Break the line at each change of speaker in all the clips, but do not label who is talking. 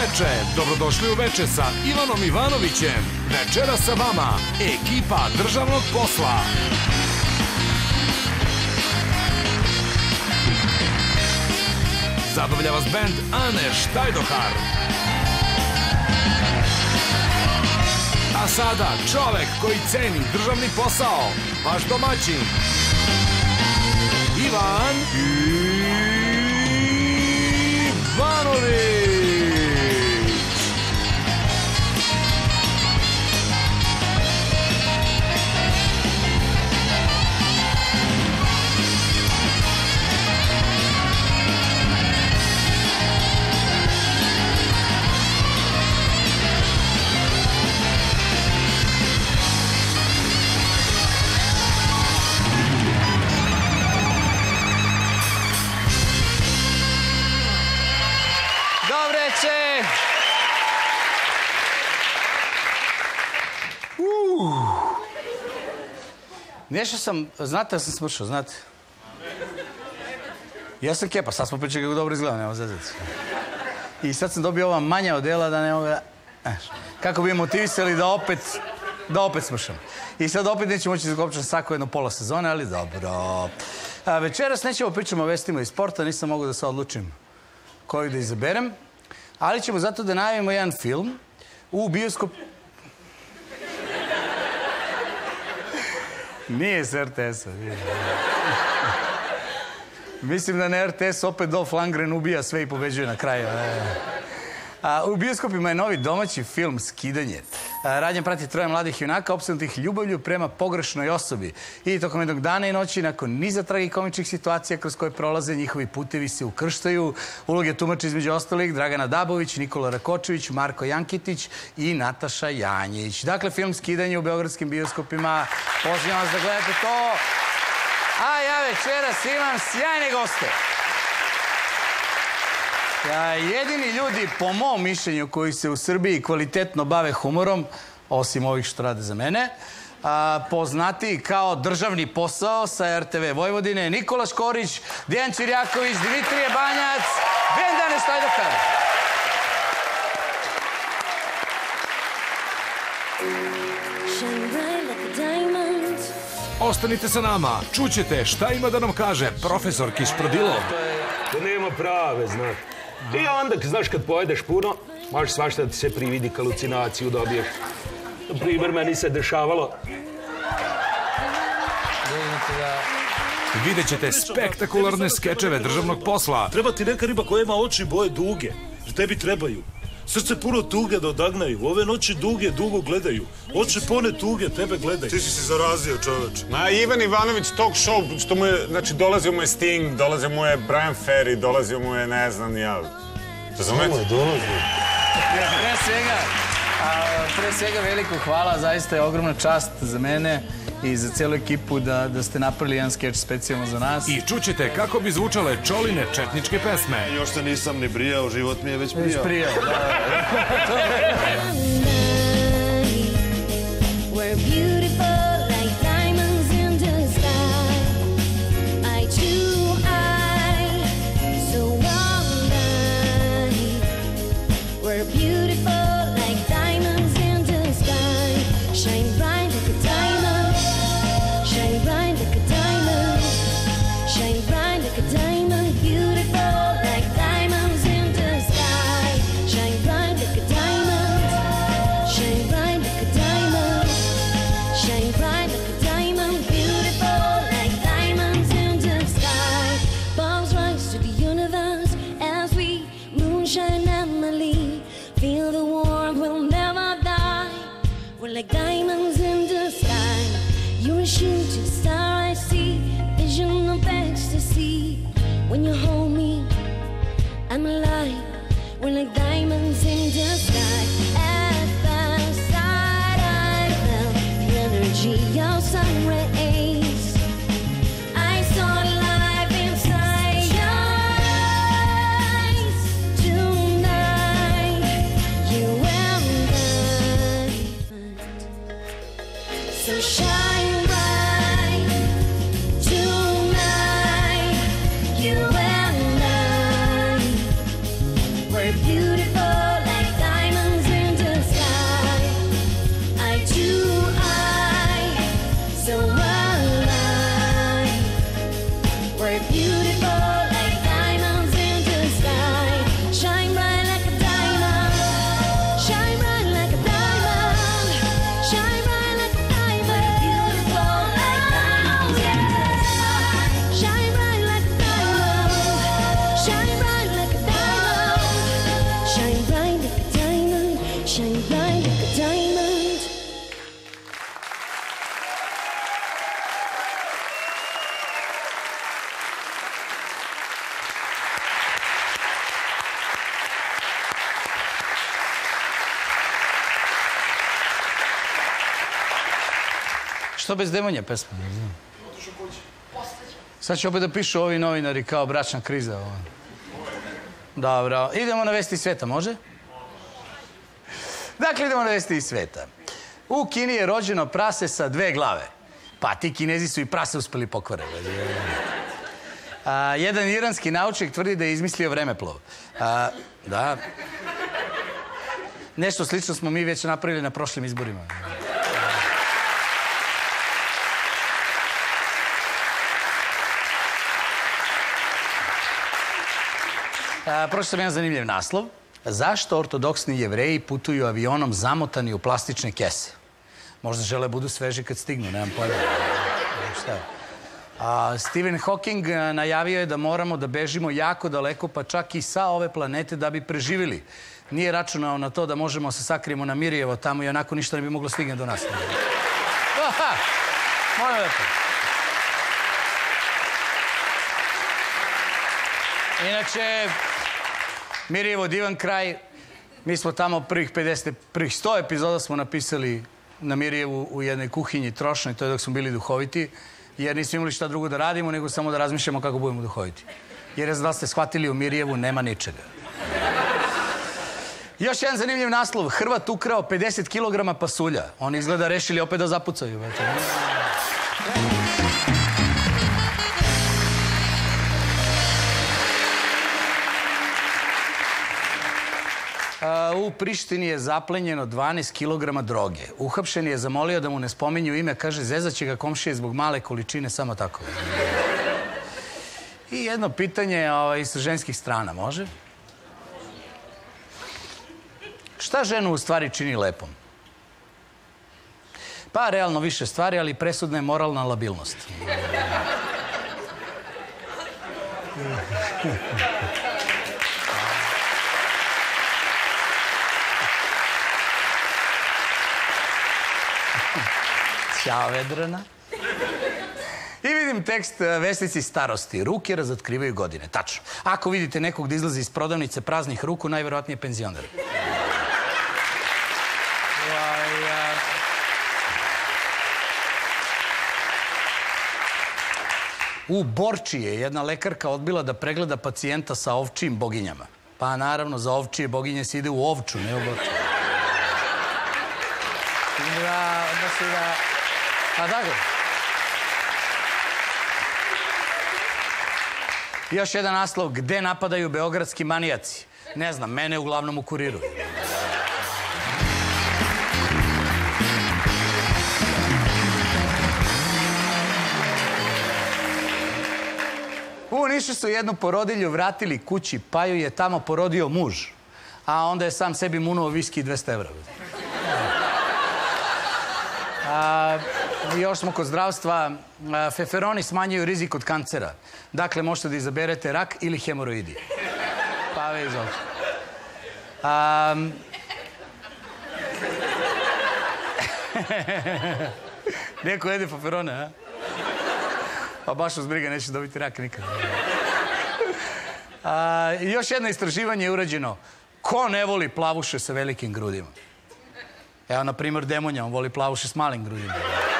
veče, dobrodošli u veče sa Ivanom Ivanovićem. Večera sa vama, ekipa državnog posla. Zabavlja vas bend Ane Štajdohar. A sada čovek koji ceni državni posao, vaš domaćin, Ivan Ivanović.
Nešto sam, znate da sam smršao, znate? Ja sam kepa, sad smo pričali kako dobro izgleda, nema zezati. I sad sam dobio ova manja odela da ne mogu da... Kako bi je motivisali da opet smršam. I sad opet neću moći zakopčati sako jedno pola sezone, ali dobro. Večeras nećemo pričati o vestima iz sporta, nisam mogu da se odlučim koju da izaberem, ali ćemo zato da najavimo jedan film u bioskop... Nije s RTS-a. Mislim da na RTS opet Dolph Lundgren ubija sve i pobeđuje na kraju. U bioskopima je novi domaći film Skidanje. Radnja prati troje mladih junaka opsednutih ljubavlju prema pogrešnoj osobi. I tokom jednog dana i noći, nakon niza tragikomičnih situacija kroz koje prolaze, njihovi putevi se ukrštaju. Uloge tumača između ostalih Dragana Dabović, Nikola Rakočević, Marko Jankitić i Nataša Janjić. Dakle, film Skidanje u beogradskim bioskopima. Pozivam vas da gledate to. A ja večeras imam sjajne goste. Jedini ljudi, po mom mišljenju, koji se u Srbiji kvalitetno bave humorom, osim ovih što rade za mene, poznati kao državni posao sa RTV Vojvodine, Nikola Škorić, Dejan Ćirjaković, Dimitrije Banjac, bend Ane Štajdohar.
Ostanite sa nama, čućete šta ima da nam kaže profesor Kišprodilov.
To nema prave, znate. I onda, znaš, kad pojedeš puno, možeš svašta da ti se prividi, halucinaciju dobiješ. Na primjer, meni se dešavalo...
Vidjet ćete spektakularne skečeve državnog posla.
Treba ti neka riba koja ima oči boje duge, jer tebi trebaju. Srce puno tuge da odagnaju, ove noći duge dugo gledaju. Oči pone tuge tebe gledaju.
Ti si se zarazio, čoveč. Ma Ivan Ivanović talk show, što mu je, znači, dolazio mu je Sting, dolazio mu je Brian Ferry, dolazio mu je, ne znam, ja... Razumete?
Samo je dolazio.
Pre svega veliko hvala, zaista je ogromna čast za mene i za cijelu ekipu da ste napravili jedan skeč specijalno za nas.
I čućete kako bi zvučale Čoline četničke pesme.
Još se nisam ni brijao, život mi je već prijao.
Like diamonds in the sky, you're a shooting star I see, vision of ecstasy. When you hold me, I'm alive. We're like diamonds in the sky. At first sight, I felt the energy of sun rays. I saw life inside your eyes. Tonight, you and I. So shine bright tonight, you and I. We're beautiful like We're beautiful like diamonds in the sky. Shine bright like a diamond. Shine bright like a diamond. Shine bright like a diamond. Beautiful like diamonds in the sky. Shine bright like a diamond. Shine bright like a diamond. Shine bright like a diamond. Shine bright like a diamond.
Što bez demonja pesma? Sad će opet da pišu ovi novinari kao bračna kriza. Dobro, idemo na vesti iz sveta, može? Dakle, idemo na vesti iz sveta. U Kini je rođeno prase sa 2 glave. Pa ti Kinezi su i prase uspeli pokvariti. Jedan iranski naučnik tvrdi da je izmislio vremeplov. Da. Nešto slično smo mi već napravili na prošlim izborima. Pročitao sam jedan zanimljiv naslov. Zašto ortodoksni Jevreji putuju avionom zamotani u plastične kese? Možda žele budu sveži kad stignu, nemam pojma. Stephen Hawking najavio je da moramo da bežimo jako daleko, pa čak i sa ove planete da bi preživjeli. Nije računao na to da možemo se sakrijemo na Mirjevo tamo i onako ništa ne bi moglo stigne do nas. Moje lepo. Inače, Mirjevo divan kraj. Mi smo tamo prvih 100 epizoda smo napisali na Mirjevu u jednoj kuhinji trošnoj, to je dok smo bili duhoviti, jer nismo imali šta drugo da radimo, nego samo da razmišljamo kako budemo duhoviti. Jer da ste shvatili, u Mirjevu nema ničega. Još jedan zanimljiv naslov. Hrvat ukrao 50 kilograma pasulja. Oni izgleda rešili opet da zapucaju. U Prištini je zaplenjeno 12 kilograma droge. Uhapšen je zamolio da mu ne spominju ime. Kaže, zezaće ga komšije zbog male količine, samo tako. I jedno pitanje sa ženskih strana, može? Šta ženu u stvari čini lepom? Pa, realno više stvari, ali presudna je moralna labilnost. Ćao, Vedrana. I vidim tekst Vesnici starosti. Ruke razotkrivaju godine. Tačno. Ako vidite nekog da izlazi iz prodavnice praznih ruku, najverovatnije penzioner. U Borči je jedna lekarka odbila da pregleda pacijenta sa ovčijim boginjama. Pa naravno, za ovčije boginje se ide u Ovču, ne u Borču. A tako. Još jedan naslov. Gde napadaju beogradski manijaci? Ne znam, mene uglavnom u Kuriru. U Nišu su jednu porodilju vratili kući, pa ju je tamo porodio muž. A onda je sam sebi munuo viski i 200 evra. Još smo kod zdravstva. Feferoni smanjuju rizik od kancera. Dakle, možete da izaberete rak ili hemoroidi. Pa vi izvolite. Neko jede feferone, a? Pa baš uz briga, neće dobiti rak nikad. Još jedno istraživanje je urađeno. Ko ne voli plavuše sa velikim grudima? Evo, na primjer, Demonja, on voli plavuše s malim grudima.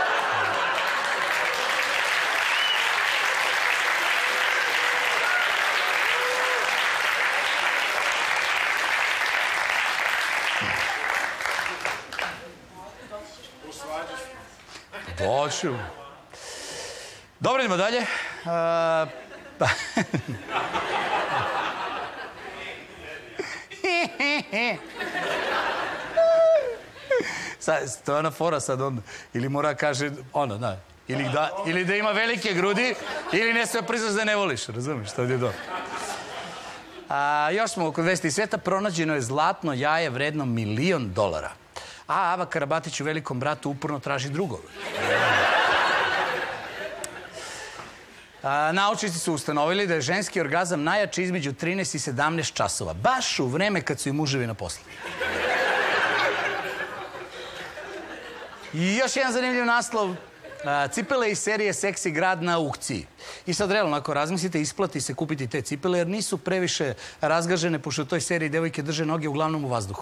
Doću. Dobro, idemo dalje. To je ona fora sad onda. Ili mora kaže, ono, da. Ili da ima velike grudi, ili ne sve priznaš da ne voliš. Razumiješ, to je dobro. Još smo oko vesti sveta. Pronađeno je zlatno jaje vredno $1.000.000. A Ava Karabatić u Velikom bratu uporno traži drugove. Naučnici su ustanovili da je ženski orgazam najjači između 13 i 17 časova. Baš u vreme kad su i muževi na poslu. I još jedan zanimljiv naslov. Cipele iz serije Seksi grad na aukciji. I sad realno, ako razmislite, isplati se kupiti te cipele jer nisu previše razgažene, pošto u toj seriji devojke drže noge uglavnom u vazduhu.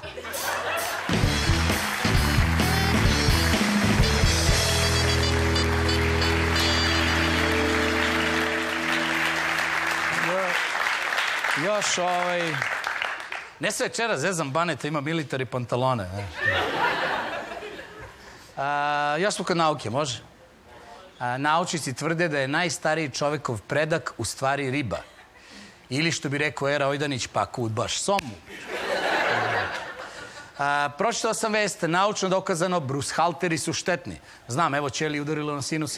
Još ne sve večera zezam Baneta, ima militari pantalone. Još smo kod nauke, može? Naučnici tvrde da je najstariji čovekov predak u stvari riba. Ili što bi rekao Era Ojdanić, pa kudbaš somu. Pročitao sam vest, naučno dokazano, brushalteri su štetni. Znam, evo, ćeli udarilo na sinuse.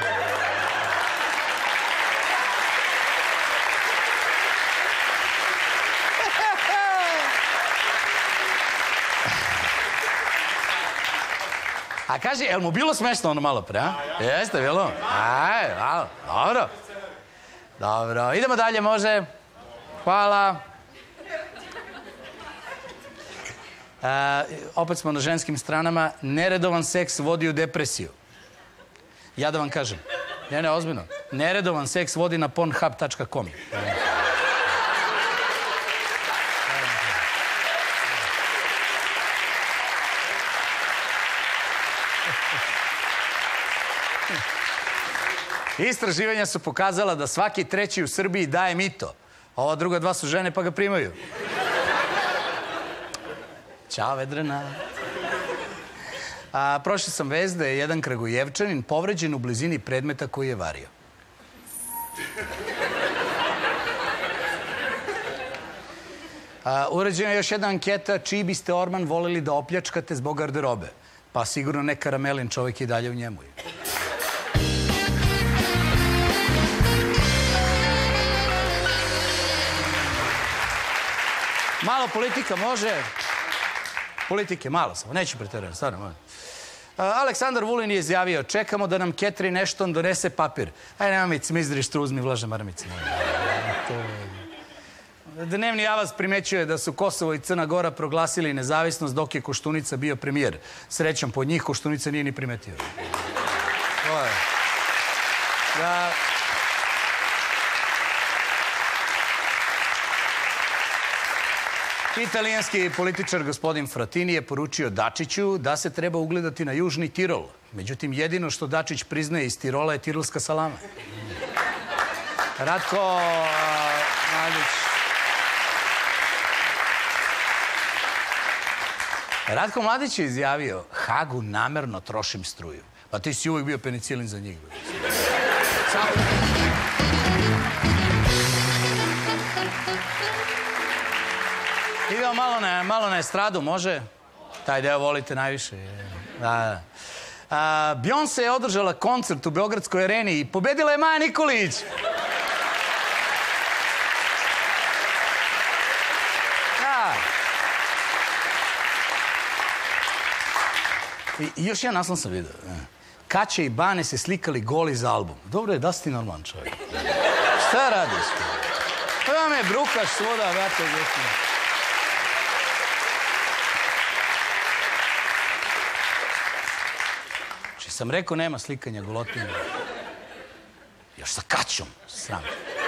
A kaže, jel mu bilo smešno ono malo pre, a? Jeste, bilo? Aj, malo, dobro. Dobro, idemo dalje, može? Hvala. Opet smo na ženskim stranama. Neredovan seks vodi u depresiju. Ja da vam kažem. Ne, ozbiljno. Neredovan seks vodi na pornhub.com. Istraživanja su pokazala da svaki treći u Srbiji daje mito. Ova druga dva su žene pa ga primaju. Ćao, Vedrena. Prošli sam vest da je jedan Kragujevčanin povređen u blizini predmeta koji je vario. Urađena je još jedna anketa čiji biste orman voleli da opljačkate zbog garderobe. Pa sigurno ne Karamelin, čovjek i dalje u njemu. Malo politika može. Politike, malo samo. Neću preterati, stvarno može. Aleksandar Vulin je izjavio, čekamo da nam Catherine Ashton donese papir. Aj, nema mi cmizdri štruz mi vlaže maramice. Dnevni Avaz primećuje da su Kosovo i Crna Gora proglasili nezavisnost dok je Koštunica bio premijer. Srećom po njih, Koštunica nije ni primetio. Italijanski političar gospodin Fratini je poručio Dačiću da se treba ugledati na Južni Tirol. Međutim, jedino što Dačić priznaje iz Tirola je tirolska salama. Ratko Mladić. Ratko Mladić je izjavio, Hagu namerno trošim struju. Pa ti si uvijek bio penicilin za njih. Idemo malo na estradu, može? Taj deo volite najviše. Beyoncé je održala koncert u Beogradskoj areni i pobedila je Maja Nikolić. I još jedan naslov sam vidio. Kaće i Bane se slikali goli za album. Dobro je, da si ti normalan čovjek. Šta radiš? Pa da me brukaš svuda, vrate, gdje. Sam rekao, nema slikanja golotinja. Još sa Kaćom, sram.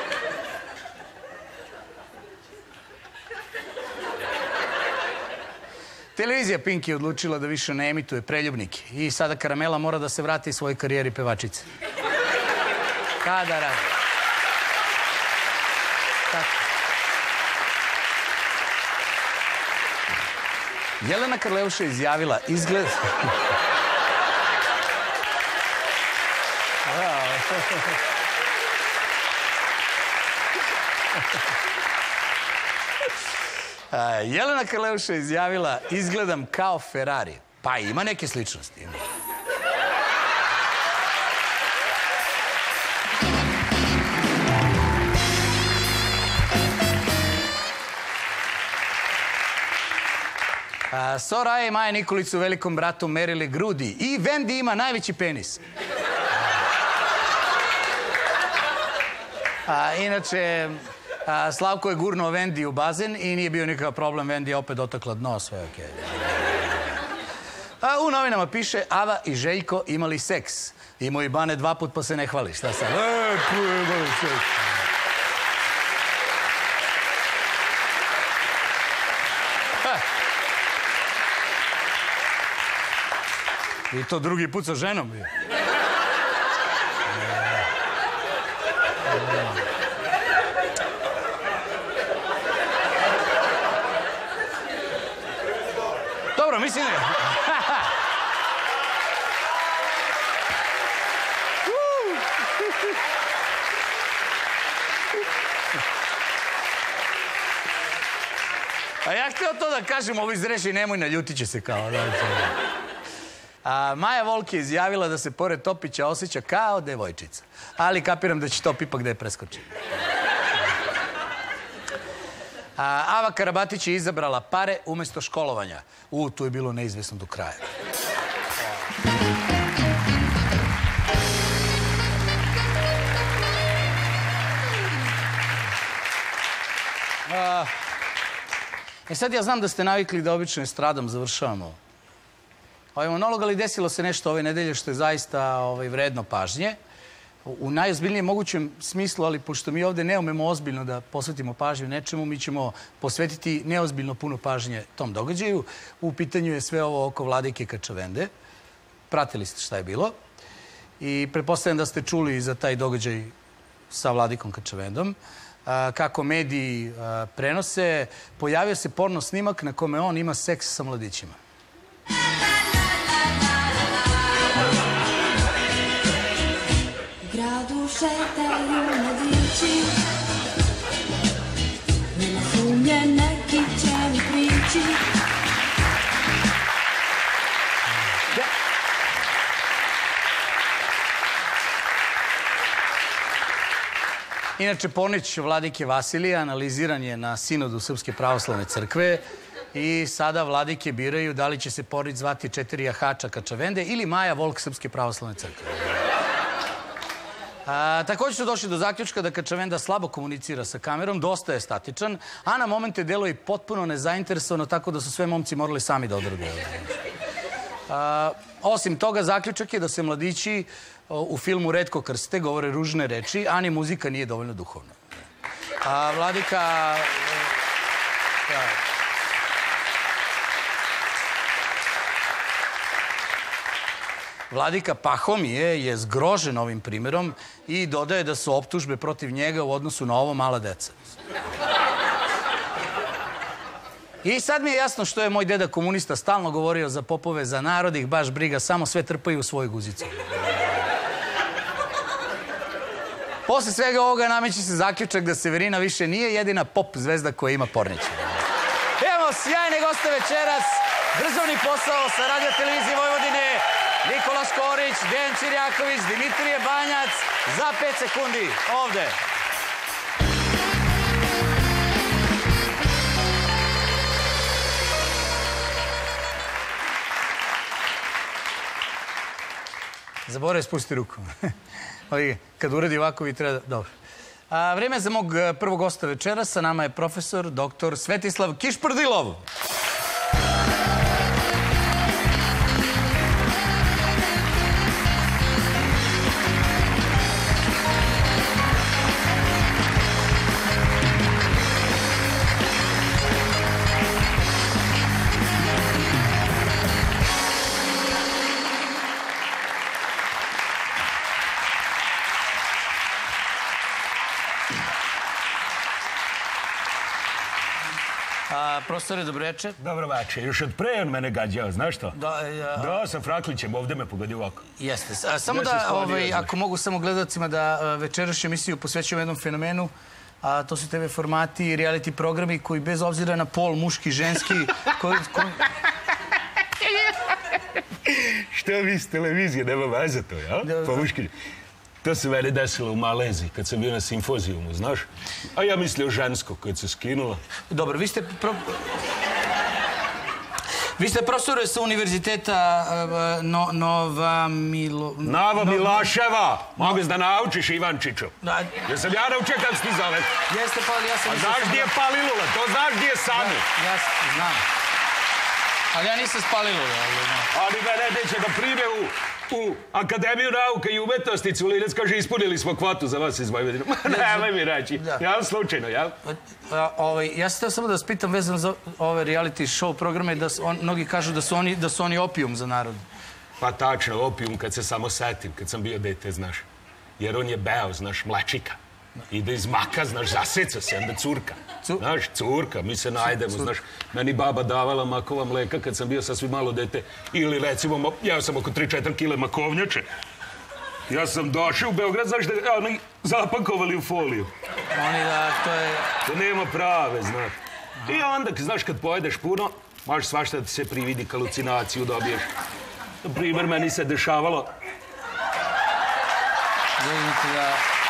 Televizija Pink je odlučila da više ne emituje Preljubnike. I sada Karamela mora da se vrati svojoj karijeri pevačice. Kada radi? Tako. Jelena Karleuša je izjavila, izgled... Jelena Karleuša je izjavila, izgledam kao Ferrari. Pa ima neke sličnosti. Soraya i Maja Nikolić su velikom bratu merili grudi i Vendi ima najveći penis. Inače, Slavko je gurnuo Vendi u bazen i nije bio nikakav problem. Vendi je opet dotakla dno, sve je okej. U novinama piše Ava i Željko imali seks. Imao i Bane 2 put pa se ne hvali. Šta sad? Imali seks. I to drugi put sa ženom bio. Dobro, mislim... A ja htio to da kažem, ovo izreši, nemoj, naljutit će se kao. Maja Volk je izjavila da se pored Topića osjeća kao devojčica. Ali kapiram da će Top ipak da je preskoči. Ava Karabatić je izabrala pare umjesto školovanja. Tu je bilo neizvesno do kraja. Sad ja znam da ste navikli da obično estradom završavamo ovaj monolog, ali desilo se nešto ove nedelje što je zaista vredno pažnje. U najozbiljnijem mogućem smislu, ali pošto mi ovde ne umemo ozbiljno da posvetimo pažnju nečemu, mi ćemo posvetiti neozbiljno puno pažnje tom događaju. U pitanju je sve ovo oko Vladike Kačavende. Pratili ste šta je bilo. I pretpostavljam da ste čuli za taj događaj sa Vladikom Kačavendom. Kako mediji prenose, pojavio se porno snimak na kome on ima seks sa mladićima.
Gradu šetaju mladići, nema sumnje neki će mi prići.
Inače, pornić Vladike Vasilija analiziran je na sinodu Srpske pravoslavne crkve i sada vladike biraju da li će se pornić zvati 4 jahača Kačavende ili Maja Volk Srpske pravoslavne crkve. Također su došli do zaključka da Kačavenda slabo komunicira sa kamerom, dosta je statičan, a na momente deluje i potpuno nezainteresovano, tako da su sve momci morali sami da odrade. Osim toga, zaključak je da se mladići u filmu retko krste, govore ružne reči, a ni muzika nije dovoljno duhovna. Vladika... Vladika Pahomije je zgrožen ovim primjerom i dodaje da su optužbe protiv njega u odnosu na ovo mala deca. I sad mi je jasno što je moj deda komunista stalno govorio za popove, za narod, ih baš briga, samo sve trpaju u svoju guzicu. Posle svega ovoga nameće se zaključak da Severina više nije jedina pop zvezda koja ima pornića. Evo sjajne goste večeras, državni posao sa Radio Televizije Vojvodine, Nikola Škorić, Dejan Čirjaković, Dimitrije Banjac, za 5 sekundi, ovde. Zaboravim spusti ruku. Kad uradi ovako vi treba da... Dobro. Vreme za mog prvog gosta večera. Sa nama je profesor dr. Svetislav Kišprdilov. Profesore, dobro večer.
Dobro večer. Još od pre on mene gađao, znaš što? Da, sa Fraklićem, ovde me pogodio ovako.
Jeste. Samo da, ako mogu samo gledalcima da večerašnju emisiju posvećujem jednom fenomenu, a to su TV formati i reality programi koji bez obzira na pol, muški, ženski...
Što vi s televizije, nema veze to, ja? Pa muški... To se meni desilo u Maleziji, kad sam bio na simfozijumu, znaš? A ja mislio žensko, kad se skinula.
Dobro, vi ste... Vi ste profesor sa univerziteta Nova
Miloševa. Mogu da naučiš Ivančiću. Jesam ja naučio kako se ti zove?
Jeste, pa ja sam...
A znaš gdje je Palilula? To znaš gdje je Sami?
Ja znam. Ali ja nisam s Palilula.
Ali mene neće da prime u Akademiju nauke i umetnosti. Culinac kaže, ispunili smo kvotu za vas iz Vojvodine. Nemoj mi reći. Jel, slučajno, jel?
Ja sam htio samo da vas pitam vezano za ove reality show programe, da mnogi kažu da su oni opijum za narod.
Pa tačno, opijum kad se samo setim, kad sam bio dete, znaš. Jer on je beo, znaš, mlečika. Ide iz maka, znaš, zaseca se, onda curka. Znaš, curka, mi se najdemo, znaš. Meni baba davala makova mleka kad sam bio sasvim malo dete. Ili, recimo, ja sam oko 3-4 kile makovnjače. Ja sam došao u Beograd, znaš, da oni zapakovali u foliju.
Oni da, to je...
To nema prave, znaš. I onda, znaš, kad pojedeš puno, možeš svašta da ti se prividi, halucinaciju dobiješ. Na primjer, meni se dešavalo...
Vidite da...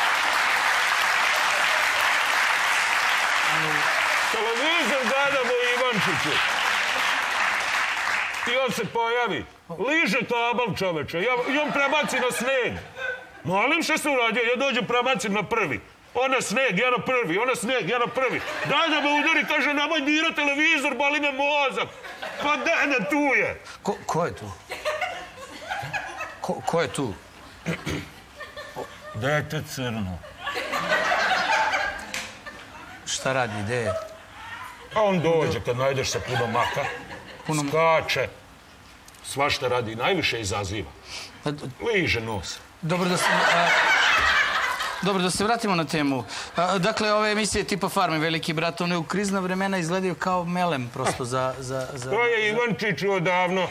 Televizor gledamo Ivančiću. I on se pojavi. Liže tabal, čoveče. I on prebaci na sneg. Molim, što se uradio? Ja dođem, prebacim na prvi. Ona sneg, ja na prvi. Ona sneg, ja na prvi. Daj da me udari, kaže, nemoj dira televizor, boli me mozak. Pa ne, tu je.
Ko je tu? Ko je tu?
Dete crno.
Šta radi, gde je?
A on dođe kad najdeš sa puno maka, skače, svašta radi, najviše izaziva. Liže nos.
Dobro, da se vratimo na temu. Dakle, ove emisije tipa Farme, Veliki brat, one u krizna vremena izgledaju kao melem prosto za...
To je Ivančiću odavno.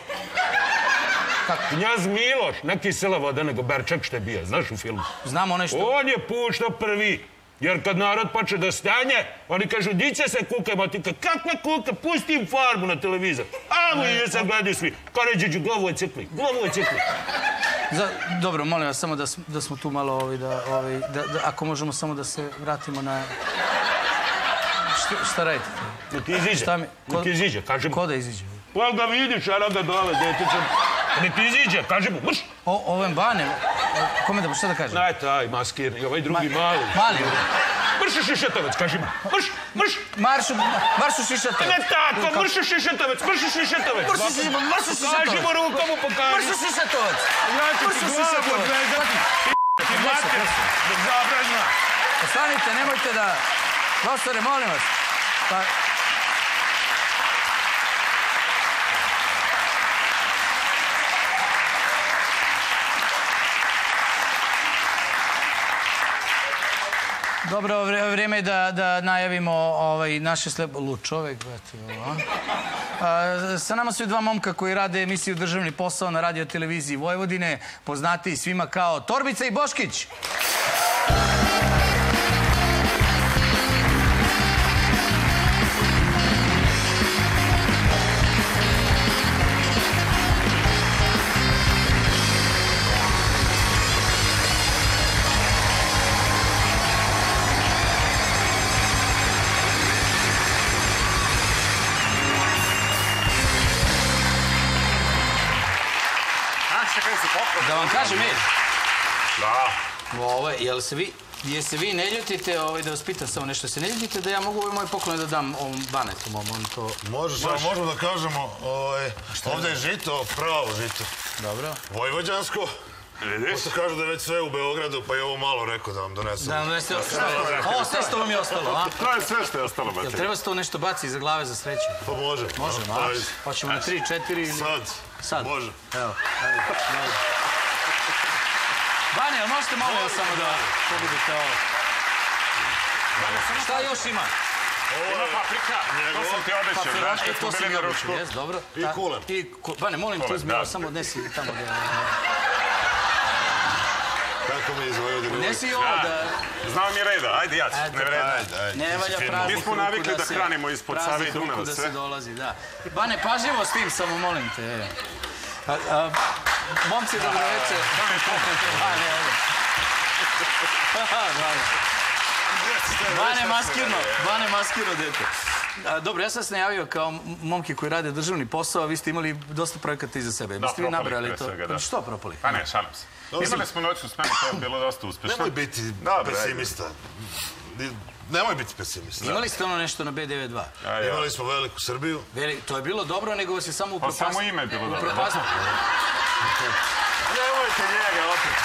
Knjaz Miloš, ne kisela voda, nego Berčak što je bio, znaš u filmu?
Znam onaj što...
On je puštao prvi. Jer kad narod pače da stanje, oni kažu, di će se kuke, motika, kakve kuke, pusti im Farmu na televizor. Amo i se gledaju svi. Kaređiću, glavu je cikli, glavu je cikli.
Dobro, molim vas samo da smo tu malo, ako možemo samo da se vratimo na... Šta radite?
Nek iziđe, kaži mu.
Ko da iziđe?
Pa ga vidiš, a da dole, detice. Nek iziđe, kaži mu, mrš!
Ovem Bane, kome da, šta da kažem?
Naj taj maskirni, ovaj drugi mali.
Mali?
Mršu Šišetovac, kaži mu, mrš, mrš!
Maršu Šišetovac.
Ne tako, mršu Šišetovac, mršu Šišetovac.
Maršu Šišetovac.
Kaži mu rukom mu pokaži.
Mršu Šišetovac.
Mršu Šišetovac. Ti mater, zabranjna.
Ostanite, nemojte da... Profesore, molim vas. Dobro, vrijeme je da najavimo naše lud čovek, sa nama su i dva momka koji rade emisiju Državni posao na radio televiziji Vojvodine, poznati svima kao Torbica i Boškić. Da vam kažem, jel se vi ne ljutite, da vas pitam samo nešto, se ne ljutite da ja mogu ovaj moj poklon da dam ovom Banetu mom, on to...
Možemo da kažemo, ovdje je žito, pravo žito.
Dobro.
Vojvođansko. Pošto kažu da je već sve u Beogradu, pa je ovo malo rekao da vam donesu.
Da vam donesu, ovo sve što vam je ostalo, a?
To je sve što je ostalo, Bati.
Jel treba se to nešto baci iza glave za sreću?
Pa može.
Možemo, a? Hoćemo na 3, 4 ili...
Sad. Može.
Evo. Bane, jel možete malo samo da pogledate ovo? Šta još ima?
Ima paprika. To sam ti obećao, znaš kad smo bili na ručku.
Dobro.
I kulen.
Bane, molim te uzmi ovo, samo odnesi tamo da...
Kako mi izvojodi?
Nesi ovo da...
Znao mi reda, ajde jac, ne vreda.
Ne valja praznih
mi smo navikli da hranimo ispod Save i Dunava sve.
Da se dolazi, da. Bane, pažljivo s tim, samo molim te. Momci, dobro večer. Bane maskirno, dete. Dobro, ja sam se najavio kao momke koji rade državni posao, a vi ste imali dosta projekata iza sebe.
Da,
Biste vi
propali
nabrali
pre
to?
svega, da.
Što propali?
Pa ne, šalim se. Imali smo noćnu smenu, to je bilo dosta uspešno.
Nemoj biti pesimista. Nemoj biti pesimista.
Imali ste ono nešto na B92?
Imali smo Veliku Srbiju.
To je bilo dobro, nego vas je samo upropastilo.
Pa samo ime je bilo dobro.
Nemojte njega opet.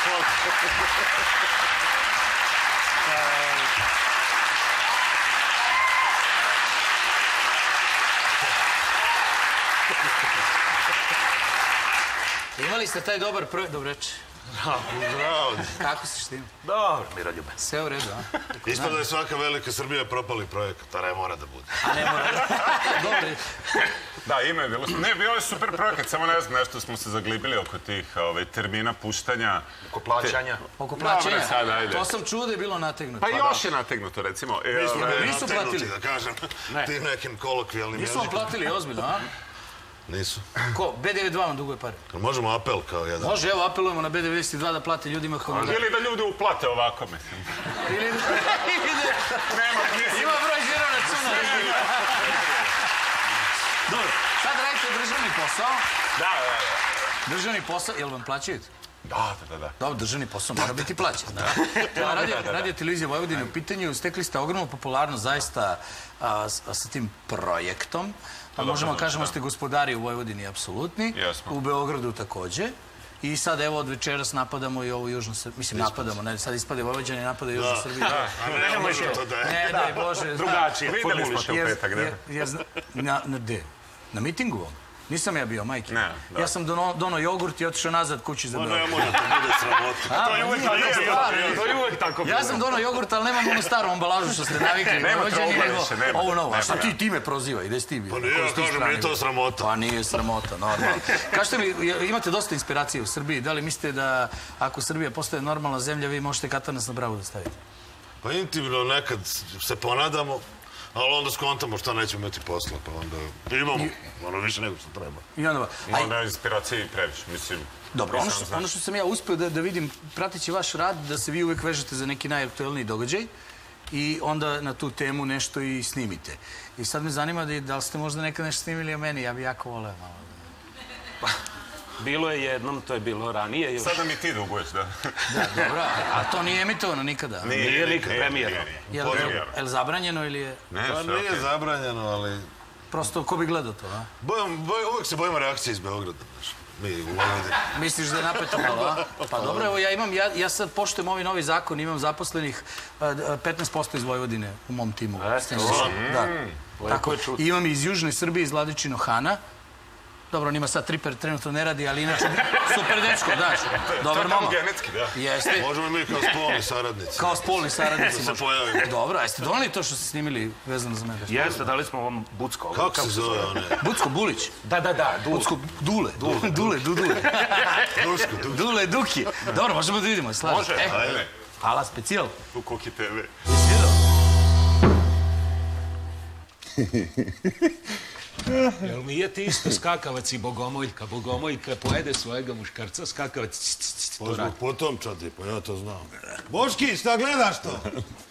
Imali ste taj dobar projekt, dobro reče.
Bravo.
Kako si s tim?
Dobro, Miroljube.
Sve u redu, a?
Ispada da je svaka Velika Srbija propali projekat, a ne mora da bude.
A ne mora. Dobro.
Da, ime je bilo. Ne, bio je super projekat, samo ne znam, nešto smo se zaglibili oko tih termina puštanja.
Oko plaćanja.
Oko plaćanja?
Dobre, sad, ajde.
To sam čuo da je bilo nategnuto.
Pa još je nategnuto, recimo.
Nisu platili.
Da kažem, tim nekim kolokvijalnim jezikom.
Nisu vam platili, ozbiljno, a?
Nisu.
Ko? B92 vam duguje pare.
Možemo apel kao jedan.
Može, evo, apelujemo na B92 da plate ljudima honorar.
Ili da ljudi uplate ovako, mislim.
Ima broj žiro računa. Dobro, sad radite državni posao.
Da.
Državni posao, jel vam plaćaju?
Da.
Dobro, državni posao mora biti plaćen. Radio televizija Vojvodine u pitanju, stekli ste ogromnu popularnost zaista sa tim projektom. Možemo kažemo ste gospodari u Vojvodini apsolutni, u Beogradu takođe. I sad evo od večeras napadamo i ovu južnu Srbiju. Mislim, napadamo, sad ispade Vojvođani i napadaju južnu Srbiju.
Ne može to da je.
Ne, daj Bože.
Drugačije, videli smo te u petak,
Na gde? Na mitingu ovom? Nisam ja bio, majke.
Ne, da.
Ja sam donao jogurt i otišao nazad kući za Beograd.
Ne može to bude sramota.
To je uvek tako bilo.
Ja sam donao jogurt, ali nemam onu staru ambalažu što ste navikli.
Nema trouble više, nema.
Ovo novo. A šta ti me proziva? Gde si ti bio?
Pa nije, ja kažem, nije to sramota.
Pa nije sramota, normalno. Kažete mi, imate dosta inspiracije u Srbiji. Da li mislite da ako Srbija postaje normalna zemlja, vi možete Katanac na bravu da stavite?
Pa intimno nekad se ponadamo, ali onda skontamo šta nećemo imati posla, pa onda imamo, ono više nego što treba.
I onda...
Onda inspiracije i previše, mislim...
Dobro, ono što sam ja uspeo da vidim, prateći vaš rad, da se vi uvek vežete za neki najaktuelniji događaj i onda na tu temu nešto i snimite. I sad me zanima da li ste možda nekad nešto snimili o meni, ja bi jako voleo malo.
Bilo je jednom, to je bilo ranije.
Sada mi ti duguješ, da.
Da, dobro, a to nije emitovano nikada?
Nije nikad, premijerno.
Je li zabranjeno ili je...
Pa nije zabranjeno, ali...
Prosto, ko bi gledao to, a?
Uvek se bojimo reakcije iz Beograda, znaš. Mi u Vojvodini.
Misliš da je napeto malo, a? Pa dobro, evo ja sad poštujem ovaj novi zakon, imam zaposlenih 15% iz Vojvodine u mom timu. Da. Tako, imam iz Južne Srbije, iz Vladičino Hana. Dobro, on ima sad triper, trenutno ne radi, ali inače super dečko, daš. Dobar mama.
To je genetski, da.
Jeste.
Možemo mi kao spolni saradnici.
Kao spolni saradnici.
Da se pojavimo.
Dobro, a jeste donali to što ste snimili vezano za mene?
Jeste, dali smo vam Bucko.
Kako se zove one?
Bucko Bulić.
Da,
Bucko Dule. Dule. Dule Duki. Dobro, možemo da vidimo, slažem.
Može, ajde.
Hvala, specijal.
U Kuki TV.
Jel mi je ti isto skakavac i bogomoljka? Bogomoljka pojede svojega muškarca, skakavac to radi.
Potomčati, pa ja to znam. Boški, šta gledaš to?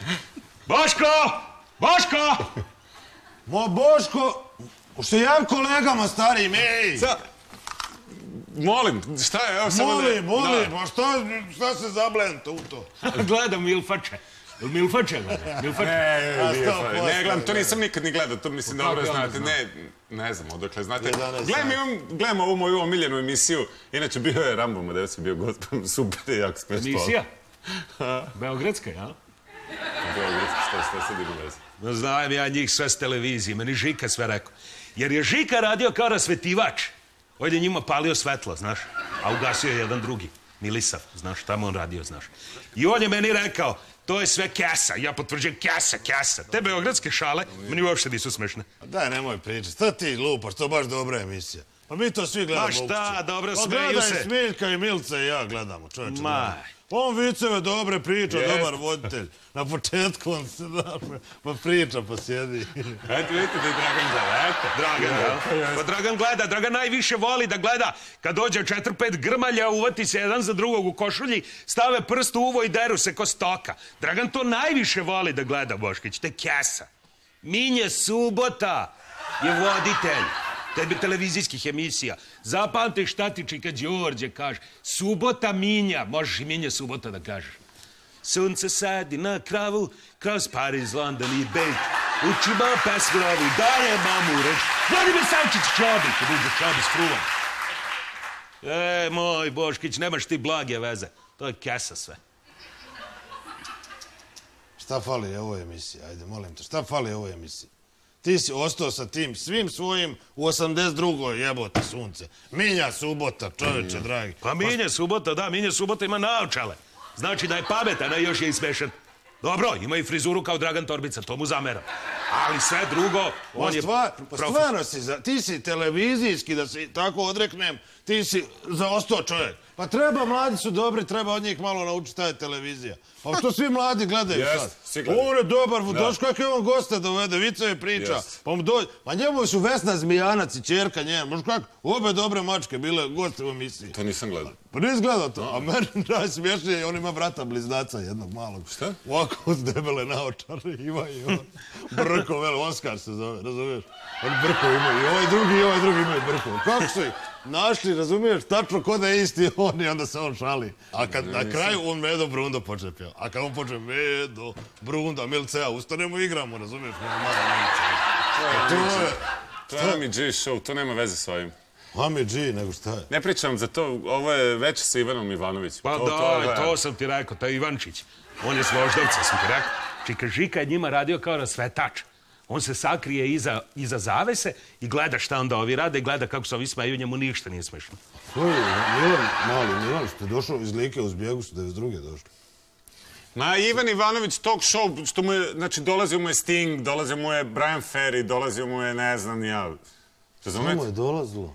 Boško!
Mo Boško, što ja kolegama starim, ej!
Molim, šta je? Evo samo da...
Molim, pa šta se zablenta u to?
Gledam Milfače. Milfače gleda?
Ne, gledam, to nisam nikad ni gledao, to mislim dobro znate. Ne znam odakle, znate. Gledam ovu moju omiljenu emisiju, inače bio je Rambo Madevci, bio gospodin, super je, jako smešno.
Emisija? Beogradska, ja?
Beogradska, šta sad ima veze?
Znam ja njih sve s televizije, meni Žika sve rekao. Jer je Žika radio kao rasvetivač. On je njima palio svetlo, znaš, a ugasio je jedan drugi, Milisav, znaš, tamo on radio, znaš. I on je meni rekao, to je sve kesa, ja potvrđujem kesa. Te beogradske šale, meni uopšte nisu smešne.
Daj, nemoj pričati, šta ti lupaš, to je baš dobra emisija. Pa mi to svi gledamo.
Ma šta, dobro, smeju se.
Gledaj Smiljka i Milca i ja gledamo, čovječe. On viceve dobre priča, dobar voditelj. Na početku on se da, pa priča, pa sjedi.
Eto, vidite da je Dragan gleda, eto.
Pa Dragan gleda, Dragan najviše voli da gleda. Kad dođe 4-5 grmalja, uvati se jedan za drugog u košulji, stave prst u uvo i deru se ko stoka. Dragan to najviše voli da gleda, Boškić, to je kesa. Minje Subota je voditelj televizijskih emisija. Zapamti šta ti čika Đorđe kaže. Subota Minja, možeš i Minje Subota da kažeš. Sunce sadi na kravu, kroz Pariz, London i Bejt. Učima pesmu novu, daje mamu reč. Vladimir Savčić čobi, kad uđe čobi s fruvom. Moj Boškić, nemaš ti blage veze. To je kesa sve.
Šta fali ovoj emisiji? Ajde, molim te, šta fali ovoj emisiji? Ti si ostao sa tim svim svojim u 82. jebote sunce. Minja Subota, čoveče, dragi.
Pa Minja Subota, da, Minja Subota ima naočale. Znači da je pametan, a još je i smešan. Dobro, ima i frizuru kao Dragan Torbica, to mu zameram. Ali sve drugo, on je
stvarno ti si televizijski, da se tako odreknem, ti si zaostao čovjek. Pa treba, mladi su dobri, treba od njih malo naučiti šta je televizija. Pa što svi mladi gledaju sad? On je dobar, došli kako je on gosta dovede, viceve priča. Pa mu dođe, pa njemu su Vesna Zmijanac i čerka njena, možeš kako? Obe dobre mačke bile goste u emisiji.
To nisam gledao.
Pa nisi gledao to? A meni najsmješnije, on ima brata bliznaca jednog malog.
Šta?
Ovako uz debele naočare ima i on. Brko, vele, Oskar se zove, razumiješ? On Brko ima i ovaj drugi imaju Brko. Kako su ih našli, razumiješ, tačno ko da je isti on i onda se on šali. A kad na kraju on Medo Brundo počne pjeva. A kad on počne Medo Brundo, Milcea, ustanemo i igramo, razumiješ?
To je Ami G show, to nema veze s ovim.
Ami G, nego šta je?
Ne pričam za to, ovo je već sa Ivanom Ivanovićem.
Pa da, to sam ti rekao, to je Ivančić. On je s Voždovca, sam ti rekao. Čika Žika je njima radio kao rasvetač. On se sakrije iza zavese i gleda šta onda ovi rade, gleda kako se ovi smeju, njemu ništa nije smešno.
Milan, što je došao iz Like u zbjegu, su 92. došli.
Ma Ivan Ivanović talk show, što mu je, znači dolazio mu je Sting, dolazio mu je Brian Ferry, dolazio mu je, ne znam, ja. Razumete?
Što mu je dolazilo?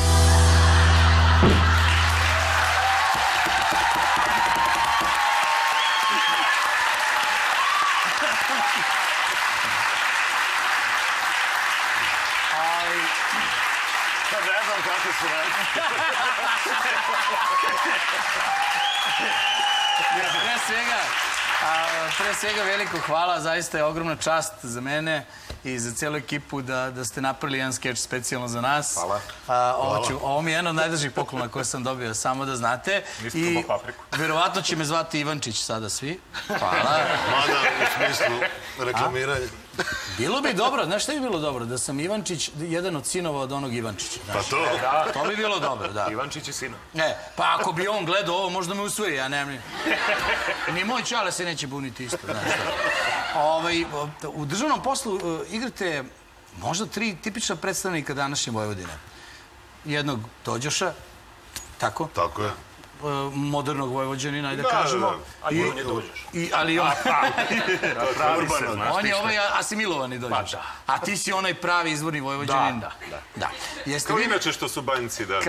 Pre svega veliko hvala, zaista je ogromna čast za mene i za cijelu ekipu da ste napravili jedan skeč specijalno za nas.
Hvala.
Ovo mi je jedan od najdražih poklona koje sam dobio, samo da znate. I verovatno će me zvati Ivančić sada svi. Hvala.
Mada u smislu reklamiranja.
Bilo bi dobro, znaš šta bi bilo dobro? Da sam Ivančić, jedan od sinova od onog Ivančića.
Pa to?
To bi bilo dobro, da.
Ivančić je sino.
Ne, pa ako bi on gledao ovo, možda me usvoji, ja nemam. Ni moj čale se neće buniti isto, znaš šta. U državnom poslu igrate možda 3 tipična predstavnika današnje Vojvodine. Jednog Dođoša, tako?
Tako je.
Modernog Vojvođanina, ajde da kažemo.
A i on je Dođoš.
Ali on... On je
je
ovaj asimilovani Dođoš. A ti si onaj pravi izvorni Vojvođanin. Da.
Kao inače što su banjci, da.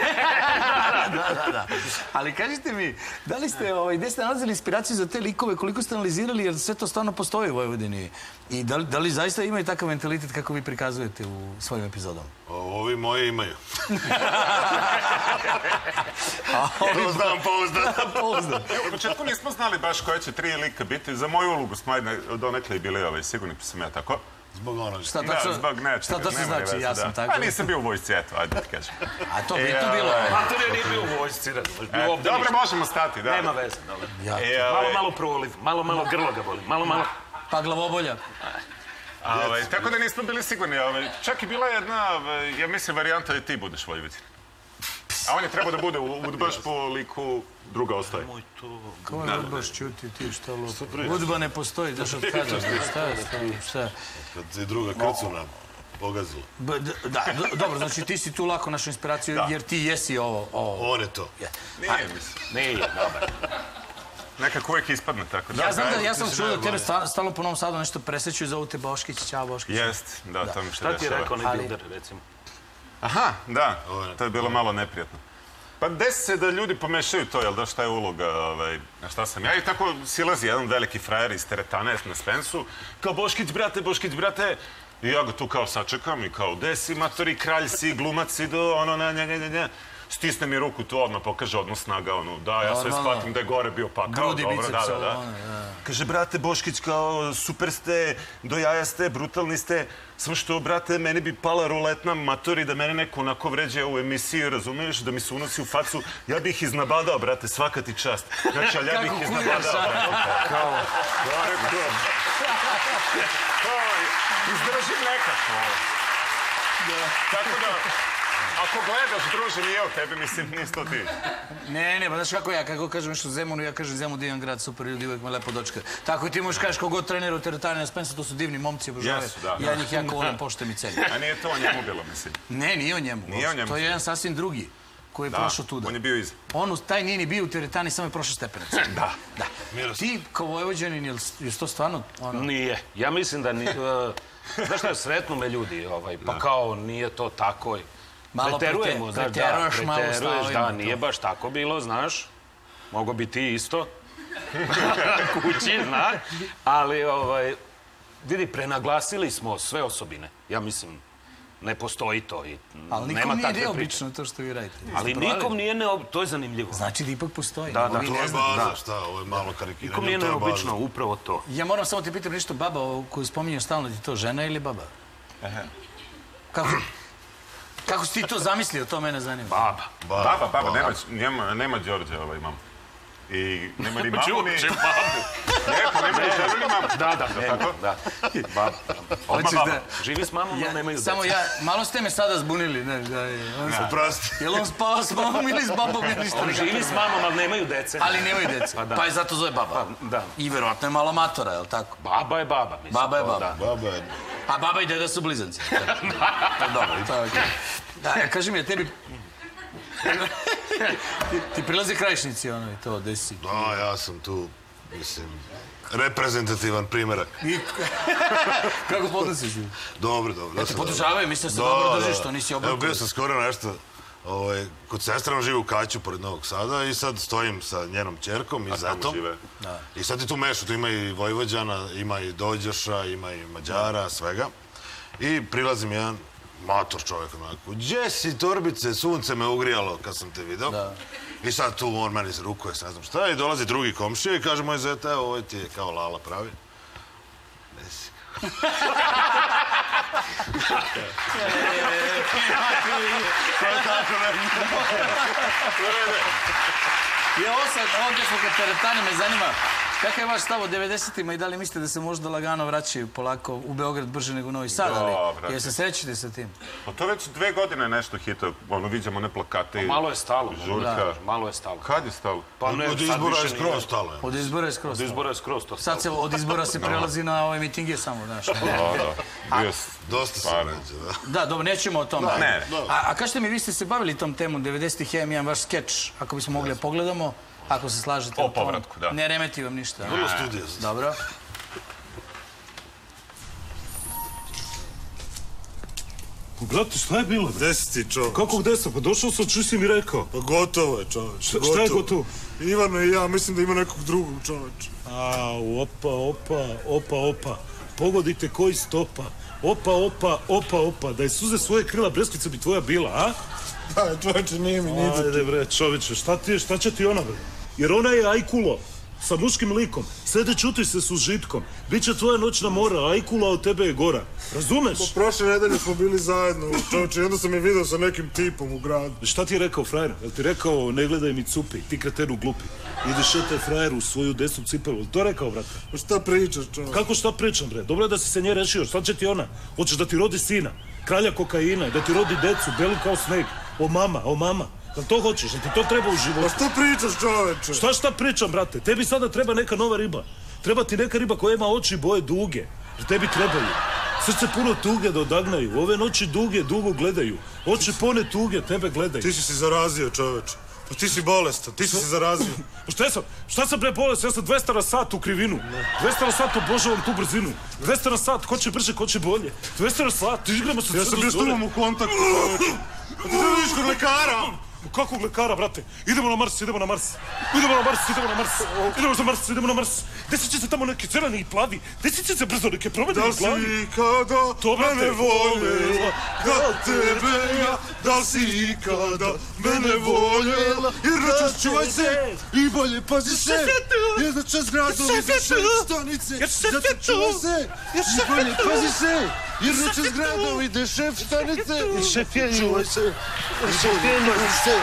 Da. Ali kažite mi, gde ste nalazili inspiraciju za te likove, koliko ste analizirali, jer sve to stvarno postoji u Vojvodini? I da li zaista imaju takav mentalitet kako vi prikazujete u svojim epizodama?
Ovi moji imaju. To znam pouzdan.
U početku nismo znali baš koje će 3 lika biti. Za moju ulogu smo donekle i bili sigurni, pa sam ja tako.
Zbog onoga.
Šta to se znači, ja sam tako?
A nisam bio u vojsci, eto, ajde da ti kažem.
A to bitno bilo?
Mater nije bio u vojsci,
dobro, možemo stati, da.
Nema veze, dobro. Malo proliv, malo grlo ga boli, malo...
Pa glavobolja.
Tako da nismo bili sigurni. Čak i bila jedna, ja mislim, varijanta da ti budeš Vojvodin. A on je trebao da bude udbaš po liku, druga ostaje.
Kako je udbaš čuti ti, šta lupa? Udba ne postoji, daš od kada? Šta?
Kad se druga krcuna pogazila.
Da, dobro, znači ti si tu lako našu inspiraciju, jer ti jesi ovo.
On je to.
Nije, mislim.
Nije, dobar.
Nekako uvijek ispadne tako.
Ja sam čuo da tebe stalno po Novom Sadu nešto presrećuju, zovu te Boškić, ćao Boškić.
Jest, da, to mi što dešava.
Šta ti je rekao onaj bilder, recimo?
Aha, da, to je bilo malo neprijatno. Pa desi se da ljudi pomešaju to, jel da, šta je uloga, šta sam ja. I tako silazi jedan veliki frajer iz teretane na Spensu, kao Boškić, brate. I ja ga tu kao sačekam i kao, gde si, matori, kralj si, glumac si, ono, ne. stisne mi ruku tu odmah, pokaže odnos snaga, da, ja sve shvatim da je gore bio pakao, dobro, da. Kaže, brate Boškić, kao, super ste, do jaja ste, brutalni ste, samo što, brate, meni bi pala ruletna matori da mene neko onako vređa u emisiji, razumiješ, da mi se unosi u facu, ja bih ih iznabadao, brate, svaka ti čast. Znači, ali ja bih ih iznabadao, brate, kao, izdržim nekako. Tako da, ako gledaš, druže, nije o tebi, mislim, nisi to ti.
Ne, pa znaš kako ja, kako kažem nešto Zemunu, ja kažem Zemun divan grad, super ljudi, uvijek me lepo dočka. Tako i ti možeš kažeš kogod trener u teretani na Spensa, to su divni momci, obožavaju. Ja njih jako volim, poštem i cenim.
A nije to o njemu bilo, mislim?
Ne, nije o njemu. To je jedan sasvim drugi koji je prošao tuda.
On je bio iza.
Taj nije ni bio u teretani, samo je prošao stepenac.
Da.
Ti kao Vojvođanin, je to stvarno?
Nije. Ja mislim da nije... Znaš šta, sretnu me ljudi, pa kao nije to tako.
Malo preteruješ,
da, nije baš tako bilo, znaš. Mogo bi ti isto. Kući, znaš. Ali, vidi, prenaglasili smo sve osobine. Ja mislim, ne postoji to.
Ali nikom nije neobično to što vi radite.
Ali nikom nije neobično, to je zanimljivo.
Znači da ipak postoji.
To je baza, šta, ovo je malo karikiranje.
Nikom nije neobično, upravo to.
Ja moram samo te pitam nešto, baba koju spominješ stalno, je to žena ili baba? Kako si ti to zamislio, to mene zanima.
Baba, nema Đorđe, imam. I nema ni mamu, ni... Lijepo, nema ni ženu, ni mamu.
Da. Baba. Živi s mamom, ali nemaju dece.
Samo ja, malo ste me sada zbunili.
Oprosti.
Jel on spava s mamom ili s babom?
On živi s mamom, ali nemaju dece.
Ali nemaju dece, pa je zato zove baba. I verovatno je malo matora, jel tako?
Baba je baba, mislim.
Baba je baba. A baba i deda su blizanci. Dobro, to je okej. Da, kaži mi, a tebi... Ti prilaze Krajišnici, i to, gde si?
Da, ja sam tu, mislim, reprezentativan primjerak.
Kako podnosiš?
Dobro.
Ja te podržavaju, mislim da se dobro držiš, to nisi obrokao.
Evo, bio sam skoro nešto, kod sestrana živi u Kaću, pored Novog Sada, i sad stojim sa njenom ćerkom i zetom. I sad je tu mešu, tu ima i Vojvođana, ima i Dođoša, ima i Mađara, svega. I prilazim jedan mator čovjek, onako, gdje si torbice, sunce me ugrijalo kad sam te video. I sad tu on meni se rukuje, ne znam šta, i dolazi drugi komšija i kaže moj zeta, evo, ovo ti je kao Lala pravi. Desi. To je tako, ne?
I ovo sad, ovdje smo kad teretani, me zanima, kakav je vaš stav o 90-ima i da li mislite da se možda lagano vraćaju polako u Beograd brže nego u Novi Sad, ali jer se srećete sa tim?
Pa to već 2 godine nešto hito, vidimo one plakate.
Malo je stalo.
Žurka.
Malo je stalo.
Kad je stalo?
Od izbora je skroz stalo.
Od izbora je skroz stalo.
Od izbora je skroz to stalo.
Sad se od izbora se prelazi na ove mitinge samo, znaš.
Dosta se neće, da.
Da, dobro, nećemo o tome.
Ne.
A kažete mi, vi ste se bavili tom temom 90-ih, ja imam jedan vaš skeč, ako bismo mogli da pogledamo. Ako se slažete...
O povratku, da.
Ne remeti vam ništa.
Vrlo studijazno.
Dobro.
Brate, šta je bilo?
Gde si ti, čoveč?
Kako gde sam? Pa došao sam, čuj si mi rekao.
Pa gotovo je, čoveč.
Šta je gotovo?
Ivano i ja, mislim da ima nekog drugog, čoveč.
Opa. Pogodite koji stopa. Opa. Da je suze svoje krila, breskvica bi tvoja bila, a?
Da, čoveče, nije mi niđe.
Ajde, bre, čoveče, šta će ti ona, bre? Jer ona je ajkulo, sa muškim likom. Sede čuti se s užitkom. Biće tvoja noćna mora, ajkula od tebe je gora. Razumeš?
Prošle nedelje smo bili zajedno, čoveče, i onda sam je vidio sa nekim tipom u gradu.
Šta ti je rekao, frajer? Jel ti rekao, ne gledaj mi cupi, ti kretenu glupi. Idi šetaj frajeru u svoju desnu cipelu. To je rekao, brate?
Pa šta pričaš, čoveče?
Kako šta pričam, bre? Dobro je da si se nje rešio. Šta će ti ona? Hoćeš da ti rodi sina, kralja kokaina, da ti rodi decu, belu kao sneg. O mama. Jel to hoćeš? Jel ti to treba u životu?
Pa šta pričaš, čoveče?
Šta pričam, brate? Tebi sada treba neka nova riba. Treba ti neka riba koja ima oči boje duge. Jer tebi trebaju. Srce puno tuge da odagnaju. Ove noći dugo gledaju. Oči pone tuge tebe gledaju.
Ti si se zarazio, čoveče. Pa ti si bolestan, ti si se zarazio.
Šta sam pre bolestan? Ja sam 200 na sat u krivinu. 200 na sat obožavam tu brzinu. 200 na sat, ko će brže, ko će bolje. 200 na sat, igramo se...
Ja sam bio s tobom u kontaktu, čoveče. Pa ti treba vidiš kod lekara.
Kakvog lekara, brate? Idemo na Mars, idemo na Mars. Idemo na Mars, idemo na Mars. Idemo za Mars, idemo na Mars. Desit će se tamo neki zeleni i plavi. Desit će se brzo neke promene i plavi.
Da li si ikada mene voljela, kad tebe ja, da li si ikada mene voljela, jer noćas čuvaj se i bolje pazi se, jer noćas gradovi za šef stanice, zato čuvaj se i bolje pazi se, jer noćas gradovi za šef stanice, i šef je čuvaj se, i šef je pazi se.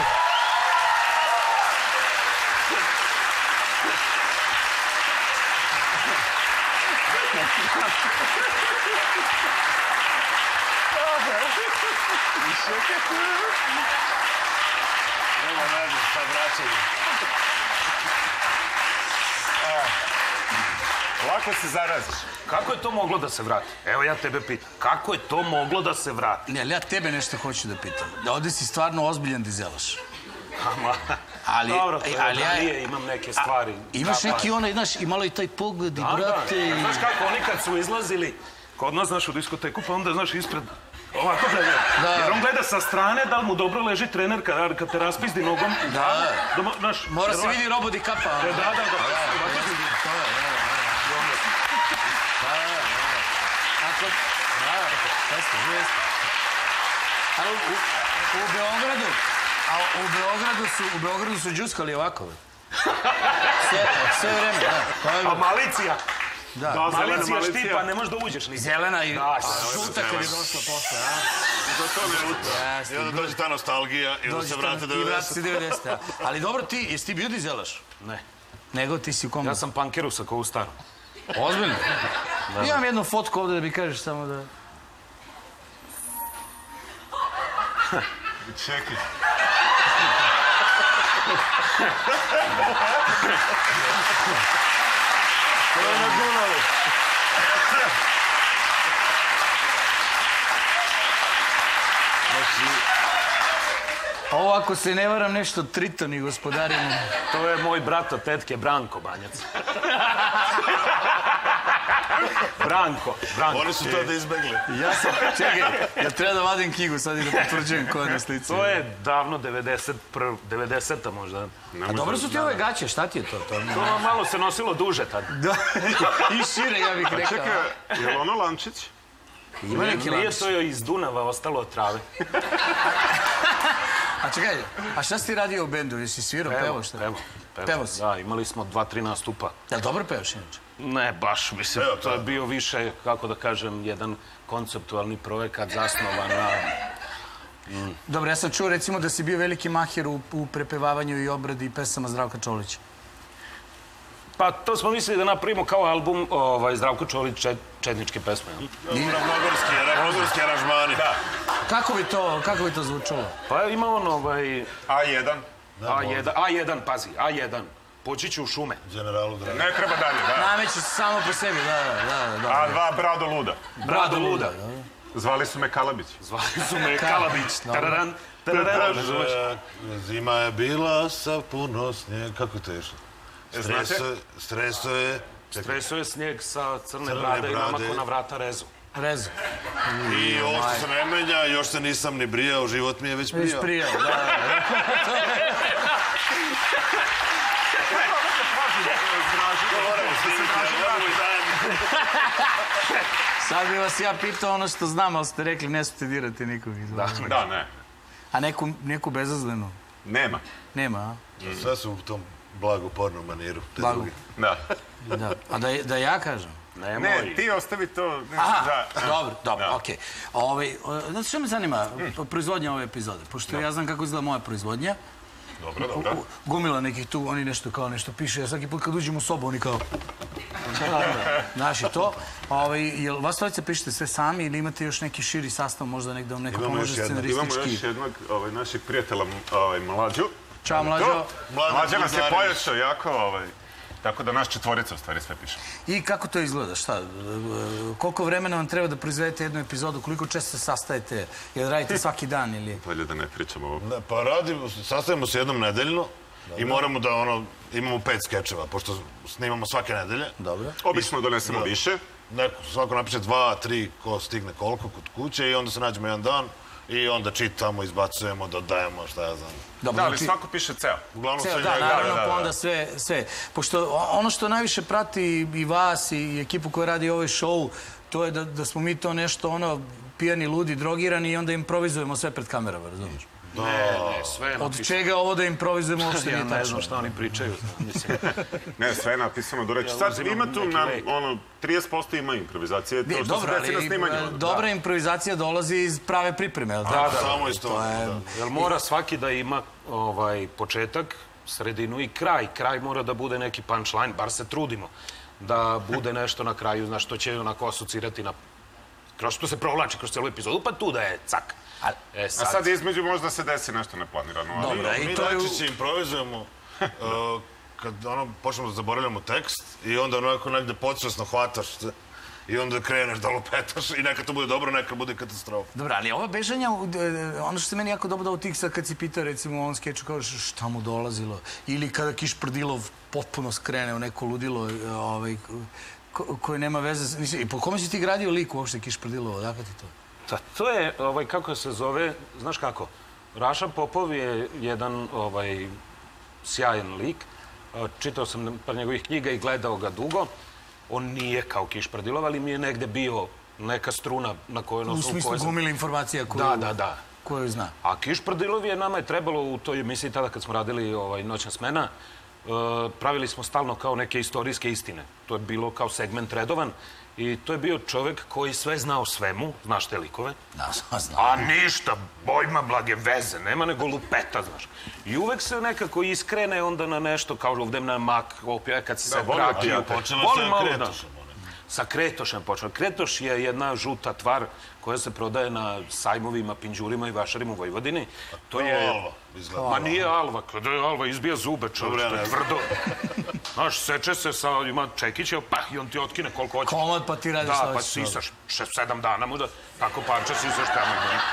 Lako se zaraziš.
Kako je to moglo da se vrati? Evo ja tebe pitam. Kako je to moglo da se vrati?
Ne, ali ja tebe nešto hoću da pitam. Da ovdje si stvarno ozbiljan dizelaš.
Dobro, to je imam neke stvari.
Imaš neki onaj, znaš, i malo i taj pogled i brate.
Znaš kako, oni kad su izlazili kod nas, znaš, u diskoteku, pa onda, znaš, ispred ovako gleda. Jer on gleda sa strane da li mu dobro leži trener kad te raspizdi nogom.
Da.
Znaš,
mora se vidi robot i kapa.
Da.
U Beogradu su džuskali ovako. Sve vreme, da.
A malicija?
Da.
Malicija štipa, ne možeš da uđeš ni.
Zelena i žuta kad je došla posle, a?
I onda dođe ta nostalgija i onda se vrate 90.
I vrate se 90. Ali dobro, jesi ti bio dizelaš?
Ne.
Nego ti si u komu?
Ja sam pankerusa kao u starom.
Ozbiljno? Imam jednu fotku ovdje da mi kažeš samo da...
Čekaj. To je na Dunavu.
Ovo, ako se ne varam, nešto Tritoni gospodarimo.
To je moj brat od tetke, Branko Banjac. Branko.
Oni su to da izbegli.
Ja sam, čekaj, ja treba da vadim knjigu sad i da potvrđujem ko je na slici.
To je davno 90-a možda.
A dobro su ti ove gaće, šta ti je to?
To malo se nosilo duže tad.
I šire, ja bih rekao.
Čekaj, je li ono lančić?
Ima neki lančić.
Nije to joj iz Dunava ostalo od trave.
A čekaj, a šta si ti radio u bendu? Jesi svirao, pevo šta? Pevo si?
Da, imali smo 2-3 nastupa.
Jel dobro pevaš inače?
Ne, baš, mislim, to je bio više, kako da kažem, jedan konceptualni projekat zasnovan na...
Dobro, ja sam čuo recimo da si bio veliki maher u prepevavanju i obradi pesama Zdravka Čolića.
Pa to smo mislili da napravimo kao album Zdravko Čolić četničke pesme.
Ravnogorski aranžmani.
Kako bi to zvučalo?
Pa ima on
A1.
A1, pazi, A1. Poći ću u šume.
Generalu Dragu.
Ne treba dalje, da.
Nameće se samo po sebi, da.
A2, Brado Luda.
Brado Luda.
Zvali su me Kalabić.
Zvali su me Kalabić. Tararan, tararan.
Zima je bila sa puno snijeg. Kako je to išlo?
Streso je snijeg sa crne brade i namako na vrata rezu.
Rezu.
I ovo što se ne menja, još se nisam ni brijao, život mi je već prijao.
Već prijao, da. Sad bi vas ja pitao ono što znam, ali ste rekli ne smete dirati nikog.
Da, ne.
A neku bezazlenu?
Nema.
Nema, a?
Sve su u tom blagopornom maniru.
Blago.
Da.
A da ja kažem?
Ne, ti ostavi to.
Aha, dobro, okej. Znate što me zanima? Proizvodnja ove epizode. Pošto ja znam kako izgleda moja proizvodnja.
Dobro.
Gomila nekih tu, oni nešto piše. Ja svaki put kad uđem u sobu, oni kao... Znaš i to. Jel vas trojica pišete sve sami ili imate još neki širi sastav, možda negdje vam neko pomože scenaristički?
Imamo još jednog našeg prijatelja, Mlađu.
Ćao, Mlađo.
Mlađa nas je pojačao jako, tako da naš četvorica u stvari sve piše.
I kako to izgleda? Šta? Koliko vremena vam treba da proizvedete jednu epizodu? Koliko često se sastajete? Jel radite svaki dan ili...
Bolje da ne pričamo o ovom.
Pa sastavimo se jednom nedeljno i moramo da imamo 5 skečeva, pošto snimamo svake nedelje.
Dobro.
Obično donesemo više.
Svako napiše 2, 3, ko stigne koliko kod kuće i onda se nađemo jedan dan i onda čitamo, izbacujemo, dodajemo, šta ja znam.
Da, ali svako piše ceo.
Uglavnom
Ceo,
sve
da,
njega.
naravno, pa onda sve. Pošto ono što najviše prati i vas i ekipu koja radi ovaj show, to je da smo mi to nešto, ono, pijani, ludi, drogirani i onda improvizujemo sve pred kamerama, razumiješ?
Ne, sve je
Od
napisano.
čega ovo da improvizujemo uopšte
Ja
nije
ne
tačno.
znam šta oni pričaju. Mislim.
Ne, sve je napisano do reći. Sad ima tu, 30% ima improvizacije, to što se
Dobro,
desi na snimanju.
ali dobra improvizacija dolazi iz prave pripreme, je li tako?
Samo iz toga, da.
Jel mora svaki da ima početak, sredinu i kraj. Kraj mora da bude neki punchline, bar se trudimo da bude nešto na kraju, znaš, što će onako asocirati na... Kroz što se provlači kroz celu epizodu, pa tu da je cak.
A sad između možda se desi nešto neplanirano.
Dobro,
Mi najčešće improvizujemo kad počnemo da zaboravljamo tekst i onda onako negde podsvesno hvataš se i onda kreneš da lupetaš i nekad to bude dobro, nekad bude katastrofa.
Dobro, ali ova bežanja, ono što se meni jako dobro dao tih sad kad si pitao, recimo u ovom skeču, kao šta mu dolazilo, ili kada Kišprdilov potpuno skrene u neko ludilo, koje nema veze, i po kome si ti gradio lik uopšte Kišprdilova, odakle ti to?
To je, kako se zove, znaš kako, Raša Popov je jedan sjajan lik. Čitao sam par njegovih knjiga i gledao ga dugo. On nije kao Kišprdilov, ali mi je negde bio neka struna na kojoj...
U smislu gomile informacija koju zna.
A Kišprdilov je, nama je trebalo u toj emisiji tada kad smo radili Noćna smena, pravili smo stalno kao neke istorijske istine. To je bilo kao segment redovan. I to je bio čovek koji sve zna o svemu, znaš te likove.
Da, znam.
A ništa, bojma blage veze, nema nego lupeta, znaš. I uvek se nekako iskrene onda na nešto, kao ovdje na mak, opija, kad si se vratio.
Počelo sa Kretošem.
Sa Kretošem počeo. Kretoš je jedna žuta tvar koja se prodaje na sajmovima, pinđurima i vašarima u Vojvodini.
To je alva, izgleda.
Ma nije alva, kada je alva izbija zube, čovječ, to je tvrdo. Znaš, seče se sa, ima čekića, i on ti otkine koliko hoće.
Komad, pa ti radiš
da, pa sisaš 6-7 dana mu da tako parče sisaš tamo.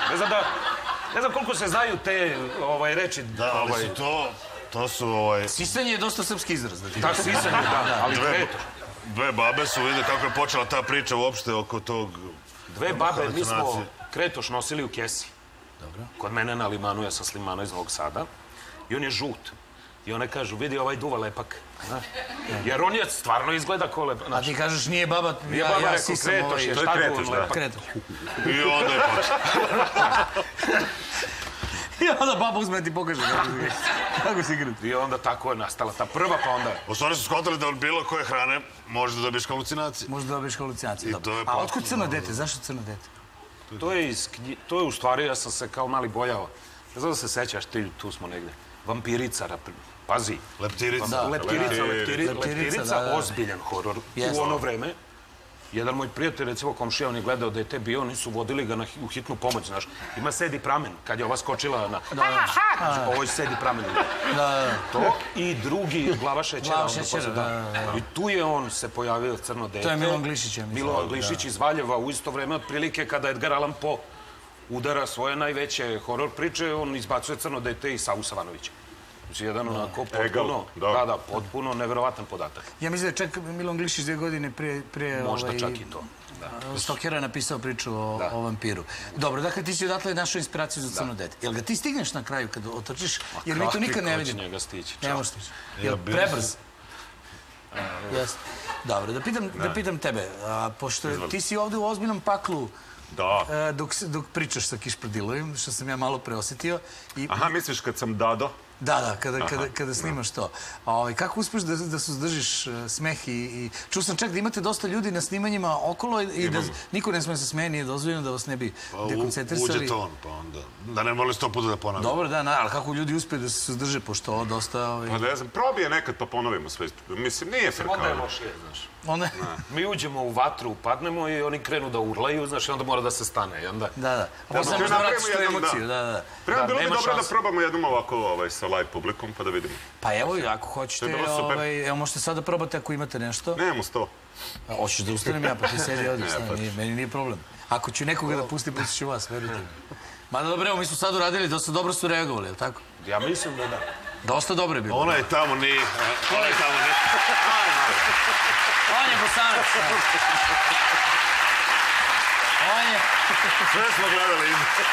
Ne znam koliko se znaju te reči.
Da, ali su to su...
Sisanje je dosta srpski izraz.
Da, sisanje, da, ali Kretoš.
Dve babe su, vide kako je počela ta priča uopšte oko tog...
Dve babe, mi smo Kretoš nosili u kesi. Kod mene na limanu, ja sam s limana iz Novog Sada. I on je žut. I one kažu, vidi ovaj duva lepak. Jer on je stvarno izgleda ko lepak.
A ti kažeš, nije baba,
ja sisam
To je Kretoš, da.
Kretoš.
I onda je počela.
I onda baba uzme ti pokaže kako si igrati.
I onda tako je nastala ta prva, pa onda...
U stvari su shvatili da od bilo koje hrane može da dobiješ halucinacije.
Može da dobiješ halucinacije, dobro.
je
A otkud crno dete? Zašto crno dete?
To je u stvari, ja sam se kao mali bojao. Ne znam da se sećaš, tu smo negde. Vampirica, pazi.
Leptirica.
Leptirica, ozbiljan horor. U ono vreme, jedan moj prijatelj, recimo komšija, on je gledao da je te bio, oni su vodili ga u hitnu pomoć, znaš. Ima Sedi pramen, kad je ova skočila na... Ovoj Sedi pramen. To i drugi glava šećera. I tu je on se pojavio, crno dete.
To je Milan Glišić, ja mislim.
Milan Glišić iz Valjeva, u isto vreme, otprilike kada Edgar Allan Poe udara svoje najveće horor priče, on izbacuje crno dete i Savu Savanovića. Znači, jedan onako potpuno neverovatan podatak.
Ja mislim da je čak Milan Glišić 2 godine prije...
Možda čak i to.
Stokera je napisao priču o vampiru. Dobro, dakle, ti si odatle našao inspiraciju za crno dete. Jel ga ti stigneš na kraju kad otrčiš? Jer mi to nikad ne vidimo.
Njega stići.
Ne možeš stići. Jel prebrz? Dobro, da pitam tebe. Pošto ti si ovdje u ozbiljnom paklu dok pričaš sa Kišprdilovim, što sam ja malo preosetio.
Aha, misliš kad sam Dado?
Da, kada snimaš to. Kako uspeš da suzdržiš smeh i... Čuo sam čak da imate dosta ljudi na snimanjima okolo i da niko ne smije se smeje, nije dozvoljeno da vas ne bi dekoncentrisali.
Uđe ton, pa onda... Da ne morali 100 puta da ponavljamo.
Dobro, da, ali kako ljudi uspiju da se suzdrže, pošto ovo dosta...
Pa ne znam, probije nekad pa ponovimo sve. Mislim, nije frka.
Onda je lošije, znaš. Mi uđemo u vatru, upadnemo i oni krenu da urlaju, znaš, i onda mora da se stane.
Da. Posle možda vratiš tu emociju, da.
Prema bilo bi dobro da probamo jednom ovako sa live publikom, pa da vidimo.
Pa evo, ako hoćete, evo možete sad da probate ako imate nešto.
Nemamo 100.
Hoćeš da ustanem ja, pa ti sedi ovdje, meni nije problem. Ako ću nekoga da pustim ću vas, verujte mi. Mada dobro, evo, mi smo sad uradili, dosta dobro su reagovali, je li tako?
Ja mislim da da.
Dosta dobro je bilo.
Ona je tamo nije.
On je Bosanac.
Sve smo gledali.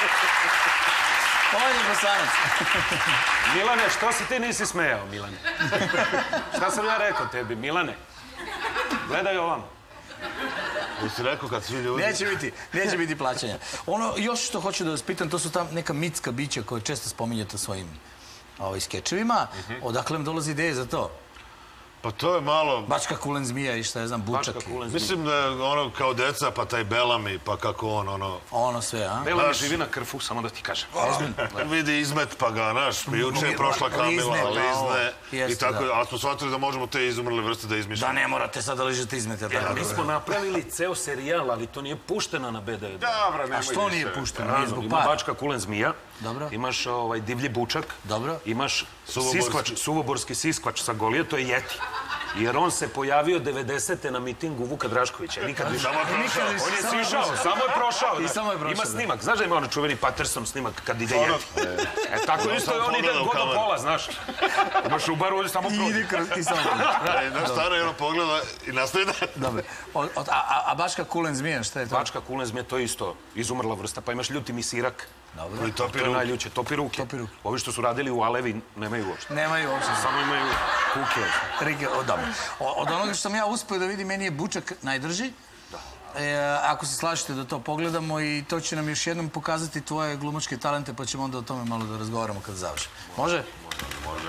On je Bosanac.
Milane, što se ti nisi smejao, Milane? Šta sam ja rekao tebi, Milane? Gledaj ovamo.
Jesi rekao kad svi ljudi...
Neće biti plaćanja. Ono, još što hoću da vas pitam, to su tam neka mitska bića koje često spominjete u svojim skečevima. Odakle vam dolazi ideje za to?
Pa to je malo...
Bačka kulen zmija i šta je znam, bučak.
Mislim da je ono kao deca, pa taj Belami, pa kako on ono...
Ono sve, a?
Belami živi na Krfu, samo da ti kažem.
Vidi izmet pa ga, naš, juče je prošla Kamila, lizne i tako, ali smo shvatili da možemo te izumrle vrste da izmišljamo.
Da ne morate sad da ližete izmete.
Mi smo napravili ceo serijal, ali to nije pušteno na B9.
Dobra, nemoj
A što nije pušteno?
Ima Bačka kulen zmija, imaš divlji bučak, imaš suvoborski siskvač sa Golije, to je Jeti. Jer on se pojavio 90. na mitingu Vuka Draškovića. Nikad više. On je sišao, samo je prošao. Ima snimak. Znaš da ima ono čuveni Patterson snimak kad ide Jeti? Tako isto je on ide god do pola, znaš. Imaš u baru, on samo prođe.
Ide kroz i samo.
Naš staro je ono pogleda i nastaje da...
Dobro. A Bačka kulen zmija, šta je to?
Bačka kulen zmija, to je isto izumrla vrsta. Pa imaš ljuti misirak.
Koji topi
ruke. Najljuće, topi ruke. Ovi što su radili u Alevi nemaju uopšte.
Nemaju uopšte.
Samo imaju kuke.
Dobro. Od onoga što sam ja uspio da vidim, meni je bučak najdrži. Ako se slažete da to pogledamo i to će nam još jednom pokazati tvoje glumačke talente, pa ćemo onda o tome malo da razgovaramo kad završimo. Može?
Može.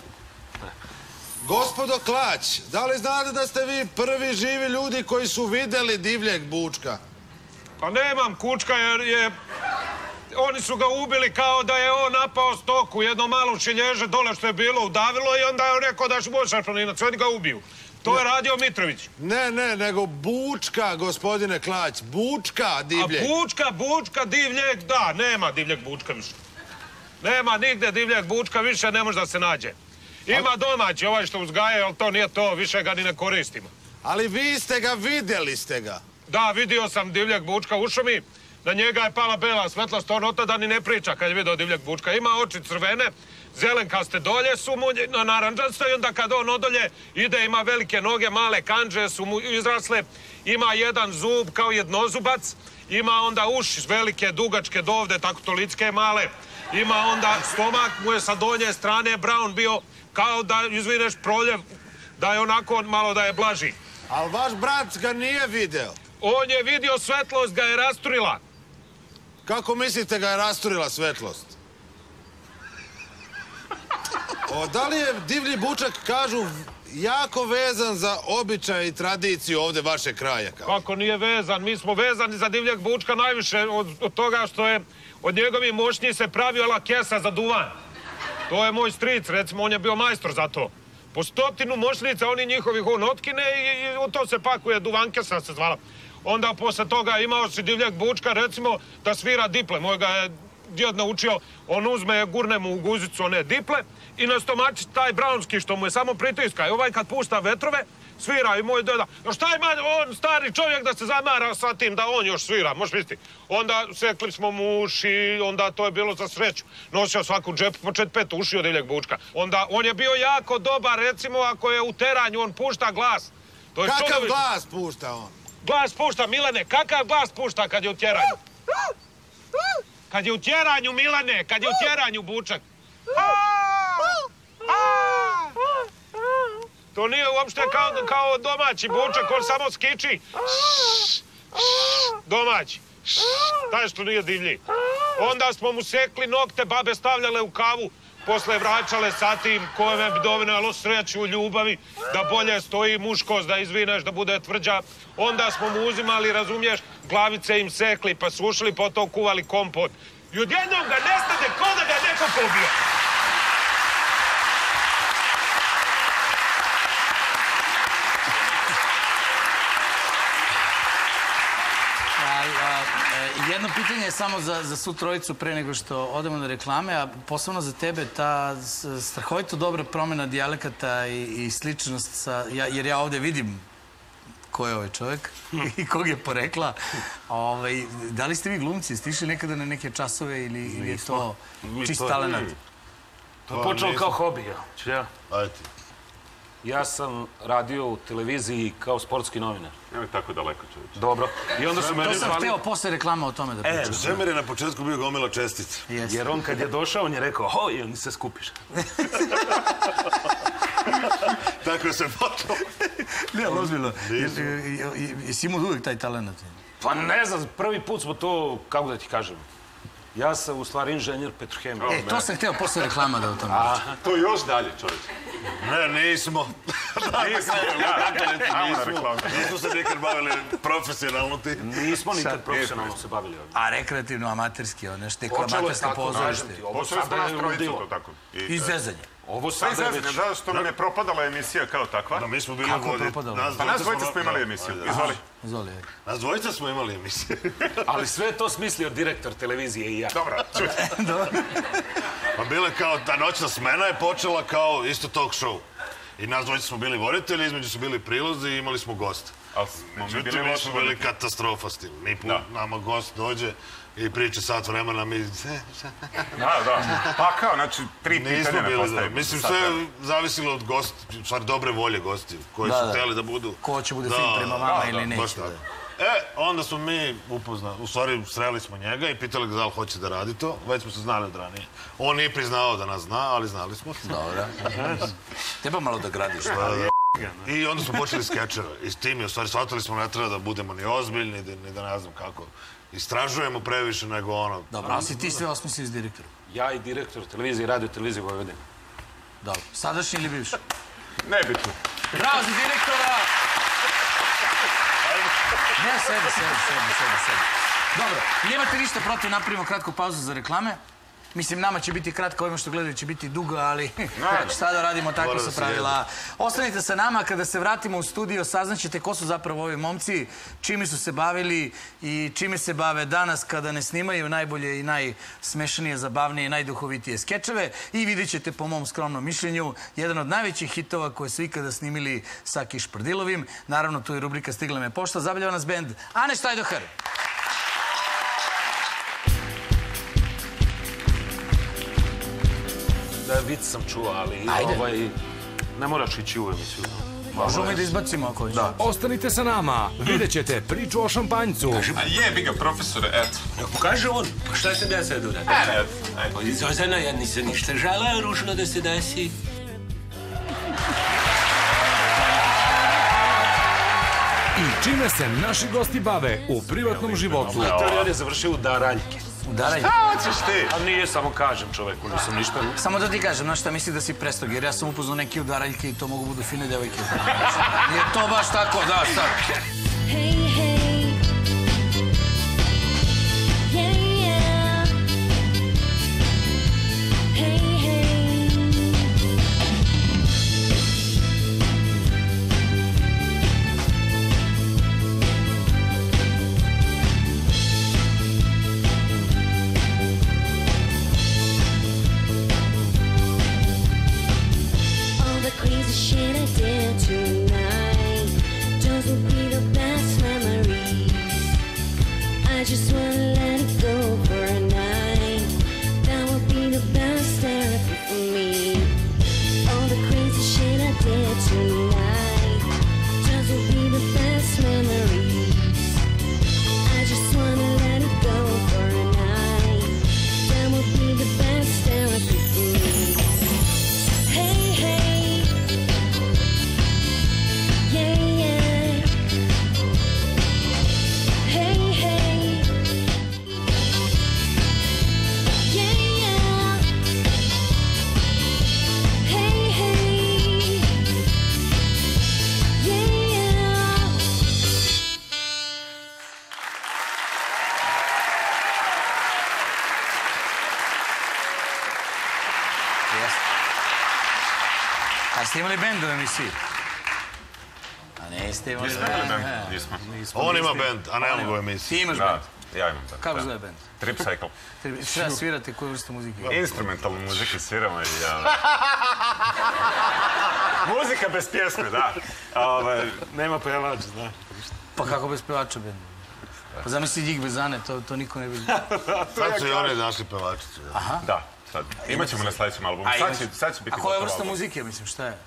Gospodo Klać, da li znate da ste vi prvi živi ljudi koji su videli divljeg bučka?
Pa nemam kučka jer je... Oni su ga ubili kao da je on napao stoku, jedno malo šilježe dole što je bilo udavilo i onda je on rekao da će možeš planinac, oni ga ubiju. To je radio Mitrović.
Ne, nego bučka, gospodine Klać, bučka divljeg.
A bučka divljeg, da, nema divljeg bučka više. Nema nigde divljeg bučka više, ne može da se nađe. Ima domaći ovaj što uzgaja, ali to nije to, više ga ni ne koristimo.
Ali vi ste ga, vidjeli ste ga.
Da, vidio sam divljeg bučka u šumi. Na njega je pala bela svetlost, on od tada ni ne priča kad je vidio divljeg bučka. Ima oči crvene, zelenkaste dolje su mu naranđaste i onda kad on odolje ide, ima velike noge, male kandže su mu izrasle, ima jedan zub kao jednozubac, ima onda uši velike, dugačke do ovde, tako tolicke male, ima onda stomak mu je sa donje strane brown bio kao da izvineš proljev, da je onako malo da je blaži.
Ali vaš brat ga nije video.
On je vidio svetlost, ga je rasturila.
Kako mislite ga je rasturila svetlost? Da li je divlji bučak, kažu, jako vezan za običaj i tradiciju ovde vaše kraja?
Kako nije vezan? Mi smo vezani za divljeg bučka najviše od toga što je od njegovih moćnji se pravila kesa za duvan. To je moj stric, recimo, on je bio majstor za to. Po 100 moćnica oni njihovih on otkine i u to se pakuje duvan kesa se zvala. Onda posle toga imao si divljeg bučka, recimo, da svira diple. Moj ga je djed naučio, on uzme, gurne mu u guzicu one diple i na stomači taj brownski što mu je samo pritiska. I ovaj kad pušta vetrove, svira i moj deda. Šta ima on, stari čovjek, da se zamara sa tim da on još svira, možeš misliti. Onda sekli smo mu uši, onda to je bilo za sreću. Nosio svaku džepu po 4-5 uši od divljeg bučka. Onda on je bio jako dobar, recimo, ako je u teranju, on pušta glas.
Kakav glas pušta on?
Glas pušta, Milane, kakav glas pušta kad je u tjeranju? Kad je u tjeranju, Milane, kad je u tjeranju bučak. To nije uopšte kao domaći bučak, on samo skiči. Domaći. Taj što nije divlji. Onda smo mu sekli nokte, babe stavljale u kavu, posle vraćale sa tim kojeme bi dovinalo sreću u ljubavi, da bolje stoji muškost, da izvineš, da bude tvrđa. Onda smo mu uzimali, razumiješ, glavice im sekli, pa sušili, pa to kuvali kompot. I odjednom ga nestade ko da ga neko pobio.
Jedno pitanje je samo za svu trojicu pre nego što odemo na reklame, a posebno za tebe ta strahovito dobra promjena dijalekata i sličnost sa... Jer ja ovdje vidim ko je ovaj čovjek i kog je porekla. Da li ste vi glumci? Jeste išli nekada na neke časove ili je to čist talenat?
To je počelo kao hobi, ja.
Ajde.
Ja sam radio u televiziji kao sportski novinar.
Nemoj tako daleko, čovječe.
Dobro. I onda su meni
To sam hteo posle reklama o tome da pričam.
Zemir je na početku bio gomila čestica.
Jer on kad je došao, on je rekao, ho, i on se skupiš.
Tako se počeo.
Ne, ozbiljno. Jesi imao uvijek taj talent?
Pa ne znam, prvi put smo to, kako da ti kažem, ja sam u stvari inženjer petrohemije.
To sam hteo posle reklama da o tome pričam.
To još dalje, čovječe.
Ne, nismo. Nismo se nikad bavili profesionalno ti.
Nismo nikad profesionalno se bavili ovdje.
A rekreativno, amaterski, nešto neko amatersko pozorište.
Počeli smo nas trojicu, to tako.
I zezanje.
Ovo sada je već...
Da, što nam je propadala emisija kao takva.
Da, mi smo bili
Kako je propadalo?
Pa nas dvojica smo imali emisiju. Izvoli.
Izvoli.
Nas dvojica smo imali emisiju.
Ali sve to smislio direktor televizije i ja.
Dobro, čuj.
Pa bile kao, ta noćna smena je počela kao isto talk show. I nas dvojica smo bili voditelji, između su bili prilozi i imali smo gosta. Međutim, mi smo bili katastrofa s tim. Nama gost dođe i priča sat vremena, mi...
Da. Pa kao, znači, 3 pitanja ne postavimo.
Mislim, sve je zavisilo od gosti, stvar dobre volje gosti, koji su hteli da budu...
Ko će bude fin prema vama ili neće.
Onda smo mi upoznali, u stvari sreli smo njega i pitali ga da li hoće da radi to. Već smo se znali od ranije. On nije priznao da nas zna, ali znali smo.
Dobro. Treba malo da gradiš.
I onda smo počeli skečeve. I s tim, u stvari, shvatili smo ne treba da budemo ni ozbiljni, ni da ne znam kako. Istražujemo previše nego ono...
Dobro, ali si ti sve osmislili s direktorom?
Ja i direktor televizije i radio televizije Vojvodine.
Dobro. Sadašnji ili bivši?
Nebitno.
Bravo za direktora! Ne, sedi. Dobro, nemate ništa protiv, napravimo kratku pauzu za reklame. Mislim, nama će biti kratka, ovima što gledaju će biti duga, ali šta da radimo, tako su pravila. Ostanite sa nama, kada se vratimo u studio, saznaćete ko su zapravo ovi momci, čime su se bavili i čime se bave danas kada ne snimaju najbolje i najsmešnije, zabavnije i najduhovitije skečeve. I vidjet ćete, po mom skromnom mišljenju, jedan od najvećih hitova koje su ikada snimili sa Kišprdilovim. Naravno, tu je rubrika Stigla me pošta. Zabavljava nas bend Ane Štajdohar.
Da, vic sam čuo, ali ne moraš ići u emisiju.
Možemo mi da izbacimo ako hoće.
Ostanite sa nama, vidjet ćete priču o šampanjcu.
A jebi ga, profesore, eto.
Pokaže on, pa šta sam ja sad uradio? Pa Zozana, ja nisam ništa žala ružno da se desi.
I čime se naši gosti bave u privatnom životu.
On je završio u Daraljke.
Udaranje.
Šta hoćeš ti?
A nije, samo kažem čoveku, nisam ništa...
Samo da ti kažem, znaš šta misli da si prestog, jer ja sam upoznao neke udaraljke i to mogu budu fine devojke. Nije to baš tako, da, sad.
Hey, hey. Yeah, yeah. Hey, hey. All the crazy shit I did tonight, those will be the best memories. I just wanna let it go for a night. That would be the best therapy for me. All the crazy shit I did tonight, those will be the best memories. I just wanna let it go for a night. That would be the best therapy for me. Hey, hey. Yeah, yeah. Hey, hey. Yeah, yeah. Hey, hey. Yeah, yeah.
A ste imali bend u emisiji? A niste imali bend?
Nismo.
On ima bend, a nemamo ga u emisiji.
Ti imaš bend?
Ja imam bend.
Kako zove bend?
Tripcycle.
Treba svirate koju vrstu muzike?
Instrumentalnu muziku sviramo i Muzika bez pjesme, da.
Nema pevač, zna.
Pa kako bez pevača bend? Pa zamisli njih bez Ane, to niko ne bi...
Sad su i oni našli pevačicu.
Da, sad. Imat ćemo na sljedećem albumu. Sad će biti
A koja
gotov
vrsta
album.
muzike, mislim, šta je?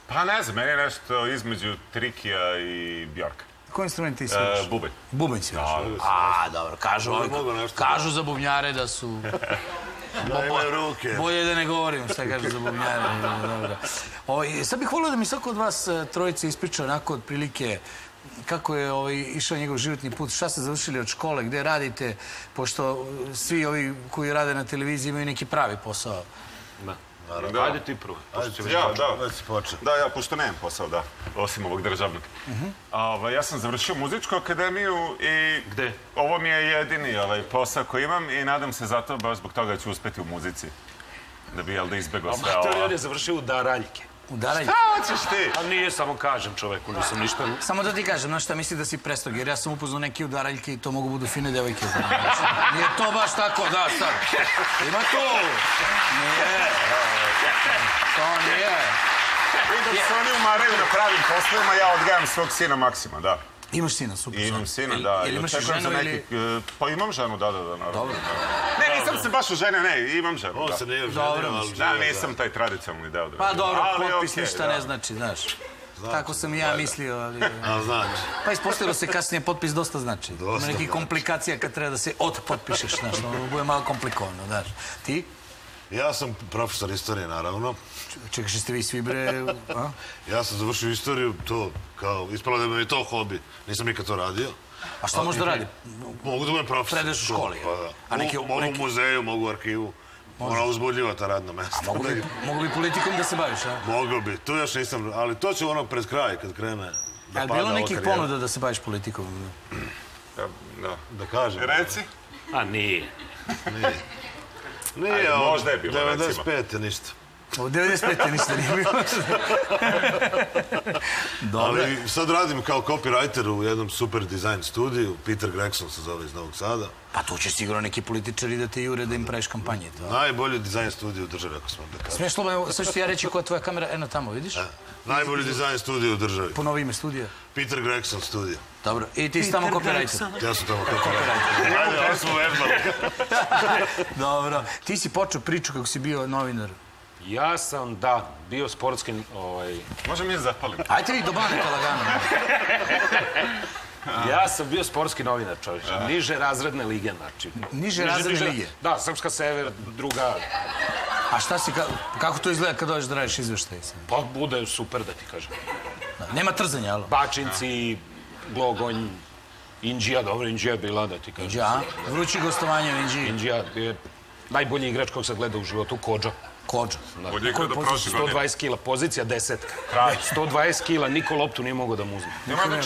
Pa ne znam, meni je nešto između Trikija i Bjorka.
Koji instrument ti sviraš?
Bubanj.
Bubanj sviraš? A, dobro, kažu za bubnjare da su...
Da imaju ruke.
Bolje da ne govorim šta kaže za bubnjare. Sad bih volio da mi svako od vas trojice ispriča onako otprilike kako je išao njegov životni put, šta ste završili od škole, gde radite, pošto svi ovi koji rade na televiziji imaju neki pravi posao.
Da. Ajde ti prvo.
Ja, pošto nemam posao, da, osim ovog državnog. Ja sam završio muzičku akademiju i...
Gde?
Ovo mi je jedini posao koji imam i nadam se zato, baš zbog toga ću uspeti u muzici. Da bi, jel da, izbegao sve ovo.
Amator je završio u Daraljke.
U Daraljke?
Šta hoćeš ti?
A nije, samo kažem čoveku, nisam ništa...
Samo da ti kažem, znaš šta, misli da si prestog, jer ja sam upoznao neki u Daraljke i to mogu budu fine devojke. Nije to baš tako, da, sad. Ima to. Nije. To nije.
I dok se oni umaraju na pravim poslovima, ja odgajam svog sina Maksima, da.
Imaš sina, super.
Imam sina, da.
Ili imaš ženu ili...
Pa imam ženu, da, naravno.
Dobro.
Ne, nisam se baš oženio, ne, imam ženu, da.
On se nije oženio, ali...
Da, nisam taj tradicionalni deo.
Pa dobro, potpis ništa ne znači, znaš. Tako sam i ja mislio, ali...
A znači?
Pa ispostavilo se kasnije potpis dosta znači. Ima nekih komplikacija kad treba da se potpišeš, znaš, ono bude malo komplikovano, znaš. Ti?
Ja sam profesor istorije, naravno.
Čekaj, ste vi svi bre...
Ja sam završio istoriju, to kao, ispalo da mi je to hobi. Nisam nikad to radio.
A šta možda radi?
Mogu da budem profesor.
Predeš u školi?
Mogu u muzeju, mogu u arhivu. Ona uzbudljiva ta radna mesta.
Mogu bi politikom da se baviš, a?
Mogu bi, tu još nisam, ali to će ono pred kraj kad krene da pada ova karijera.
Je li bilo nekih ponuda da se baviš politikom?
Da kažem.
Reci?
A nije.
Nije,
možda je bilo, recimo.
95. ništa.
U 95. ništa nije bilo.
Ali sad radim kao copywriter u jednom super dizajn studiju. Peter Gregson se zove iz Novog Sada.
Pa tu će sigurno neki političari da te jure da im praviš kampanje.
Najbolji dizajn studiju u državi, ako smem da kažem.
Smiješ slobodno, sad ću ti ja reći koja je tvoja kamera, eno tamo, vidiš?
Najbolji dizajn studiju u državi.
Ponovi ime studija.
Peter Gregson studio.
Dobro, i ti si tamo copywriter.
Ja sam tamo copywriter. Ajde, ovo smo vežbali.
Dobro, ti si počeo priču kako si bio novinar.
Ja sam, da, bio sportski...
Može mi je zapalim?
Ajde vi do baneta lagano.
Ja sam bio sportski novinar, čovječe. Niže razredne lige, znači.
Niže razredne lige?
Da, Srpska Sever, druga...
A šta si, kako to izgleda kad dođeš da radiš izveštaj?
Pa bude super, da ti kažem.
Nema trzanja, alo?
Bačinci, Glogonj, Inđija, dobro, Inđija je bila, da ti kažem.
Inđija, vrući gostovanje u Inđiji.
Inđija je najbolji igrač kog sam gledao u životu, Kodža.
Kodža.
Bolje igra do prošle godine.
120 kila, pozicija 10. 120 kila, niko loptu nije mogao da mu uzme.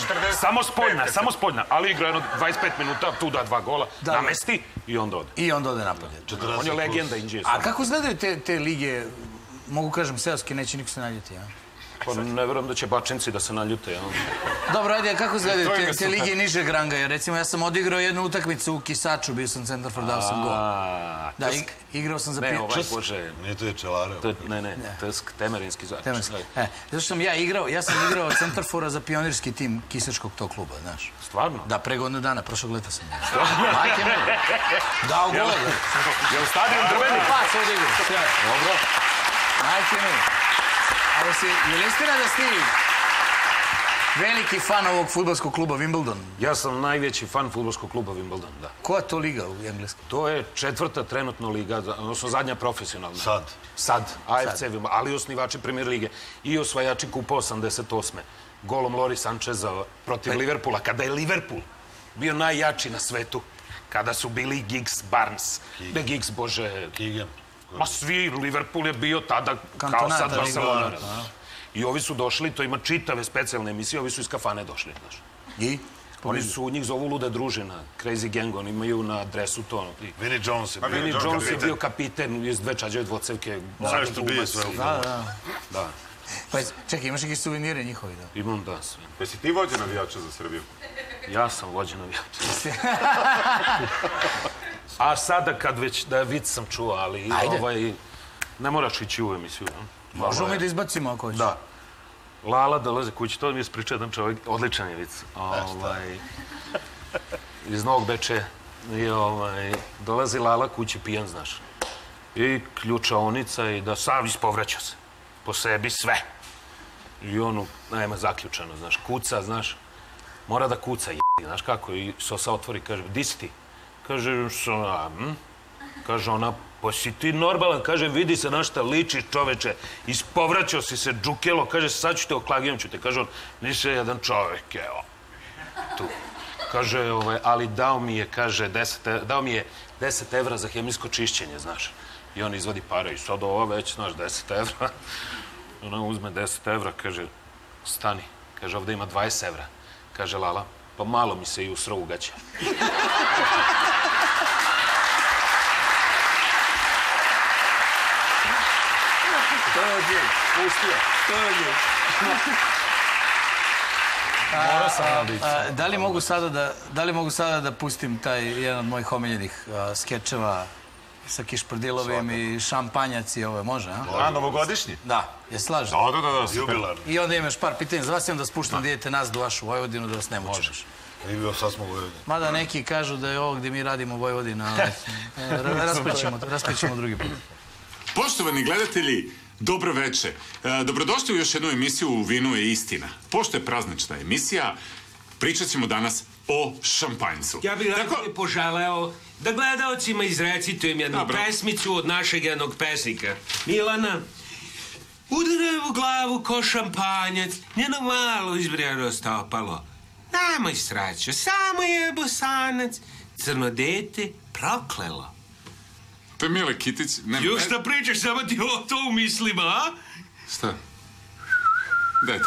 Samo spoljna, ali igra jedno 25 minuta, tu da 2 gola, namesti i onda ode.
I onda ode napad.
On je legenda Inđije.
A kako izgledaju te lige, mogu kažem seoske, neće niko se naljeti, ja?
Pa ne verujem da će Bačinci da se naljute, ja.
Dobro, ajde, kako izgledaju te lige nižeg ranga? Recimo, ja sam odigrao jednu utakmicu u Kisaču, bio sam centarfor, dao sam gol. Da, igrao sam za...
Ne, ovaj, Bože...
Nije to je Čelareo.
Ne, Tsk, Temerinski zvač.
Zato što sam ja sam igrao centarfora za pionirski tim Kisačkog tog kluba, znaš.
Stvarno?
Da, pre godinu dana, prošlog leta sam. Majke me. Dao gol.
Je u stadion drveni?
Pa, se odigrao. Dobro. Majke me. Je li istina da si veliki fan ovog fudbalskog kluba Wimbledon?
Ja sam najveći fan fudbalskog kluba Wimbledon, da.
Koja je to liga u Engleskoj?
To je 4. trenutno liga, odnosno zadnja profesionalna.
Sad,
AFC Wimbledon, ali osnivači Premier lige i osvajači kupa 88. Golom Lori Sancheza protiv Liverpoola, kada je Liverpool bio najjači na svetu, kada su bili Giggs, Barnes, ne Giggs, bože...
Keegan.
Ma svi, Liverpool je bio tada kao sad Barcelona. I ovi su došli, to ima čitave specijalne emisije, ovi su iz kafane došli, znaš.
I?
Oni su, njih zovu Luda družina, Crazy Gang, oni imaju na dresu to.
Vinnie Jones je bio.
Vinnie Jones je bio kapiten, iz 2 čađave dvocevke.
Znaš što bije sve u filmu.
Da.
Pa čekaj, imaš neki suvenire njihovi, da?
Imam, da, sve.
Jesi ti vođa navijača za Srbiju?
Ja sam vođa navijača. A sada kad već, da vic sam čuo, ali ne moraš ići u emisiju.
Možemo mi da izbacimo ako hoćeš.
Da. Lala dolaze kući, to mi je ispričao jedan čovjek, odličan je vic. Iz Novog Beče. Dolazi Lala kući pijan, znaš. I ključaonica i da sav ispovraća se. Po sebi sve.
I ono, nema zaključano, znaš, kuca, znaš, mora da kuca, znaš kako, i Sosa otvori, kaže, di si ti? Kaže, Kaže ona, pa si ti normalan, kaže, vidi se na šta ličiš, čoveče, ispovraćao si se, džukelo, kaže, sad ću te oklagijom ću te, kaže on, nisi jedan čovek, evo, tu. Kaže, ali dao mi je, kaže, 10 evra za hemijsko čišćenje, znaš. I on izvadi pare i sad ovo već, znaš, 10 evra. Ona uzme 10 evra, kaže, stani, kaže, ovdje ima 20 evra. Kaže Lala, pa malo mi se i usro ugaće.
To je odjel, pustio, to je odjel.
Mora sam nadići.
Da li mogu sada da pustim taj jedan od mojih omiljenih skečeva sa Kišprdilovim i šampanjac i ovo, može, a?
A, novogodišnji?
Da, je slažem.
Da, jubilarno.
I onda imaš par pitanja za vas i onda spuštam da idete nas do vašu Vojvodinu da vas ne mučiš.
Sad smo u Vojvodini.
Mada neki kažu da je ovo gdje mi radimo Vojvodina, rasprećemo drugi put.
Poštovani gledatelji, dobro večer. Dobrodošli u još jednu emisiju Vino je istina. Pošto je praznična emisija, pričat ćemo danas o šampanjcu.
Ja bih najbolje poželeo da gledaocima izrecitujem jednu pesmicu od našeg jednog pesnika. Milana, udaraj u glavu ko šampanjac, njeno malo izbrijano stopalo. Nemoj srećo, samo je bosanac, crno dete proklelo.
To je Mile Kitić.
Još šta pričaš, samo ti o to u mislima, a?
Šta? Dajte,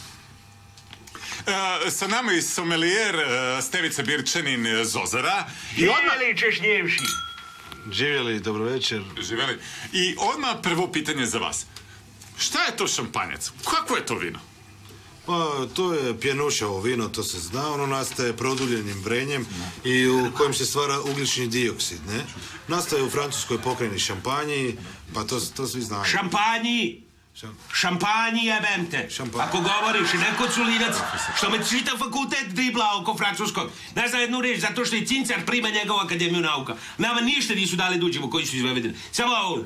sa nama je somelijer Stevica Birčanin Zozara.
Živjeli Češnjevši.
Živjeli, dobro večer.
Živjeli. I odmah prvo pitanje za vas. Šta je to šampanjac? Kako je to vino?
Pa, to je pjenušavo vino, to se zna. Ono nastaje produljenim vrenjem i u kojem se stvara ugljični dioksid, ne? Nastaje u francuskoj pokrajini Šampanji, pa to svi znaju.
Šampanji! Šampanji jebem te. Ako govoriš, neko culinac, što me čita fakultet dribla oko francuskog. Ne zna jednu reč, zato što je Cincar prima njegovu akademiju nauka. Nama ništa nisu dali da uđemo koji su iz Vojvodine. Samo ovo.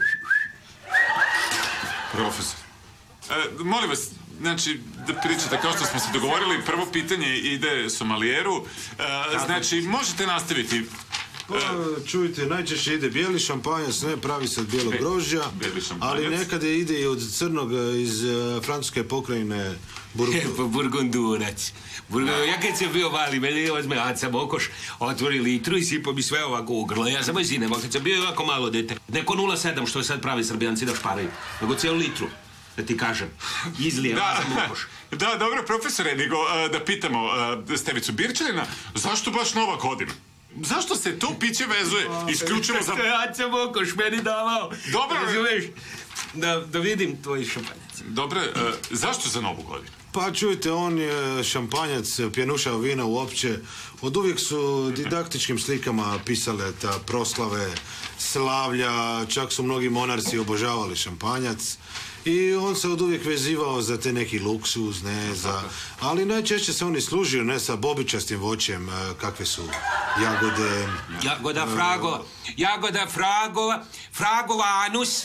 Profesor. Molim vas, znači, da pričate kao što smo se dogovorili, prvo pitanje ide somalijeru. Znači, možete nastaviti.
Pa, čujte, najčešće ide bijeli šampanjac, ne pravi se od bijelog grožđa, ali nekad ide i od crnog iz francuske pokrajine
Burgundurac. Ja kad sam bio mali, meni ozme Aca Bokoš, otvori litru i sipo mi sve ovako u grlo. Ja sam zinem, kad sam bio ovako malo dete. Neko 0,7 što je sad pravi Srbijanci da šparaju, nego cijelu litru. Da ti kažem, izlije Aca Bokoš.
Da, dobro, profesore, nego da pitamo Stevicu Birčanina, zašto baš Nova godina? Zašto se to piće vezuje isključivo za...
To je Aca Bokoš meni davao.
Dobro.
Razumeš? Da vidim tvoj šampanjac.
Dobro, zašto za Novu godinu?
Pa čujte, on je šampanjac, pjenušao vina uopće. Od uvijek su didaktičkim slikama pisale ta proslave, slavlja, čak su mnogi monarsi obožavali šampanjac. I on se od uvijek vezivao za te neki luksuz, ne, za... Ali najčešće se on i služio, ne, sa bobičastim voćem, kakve su jagode...
Jagoda fragova anus.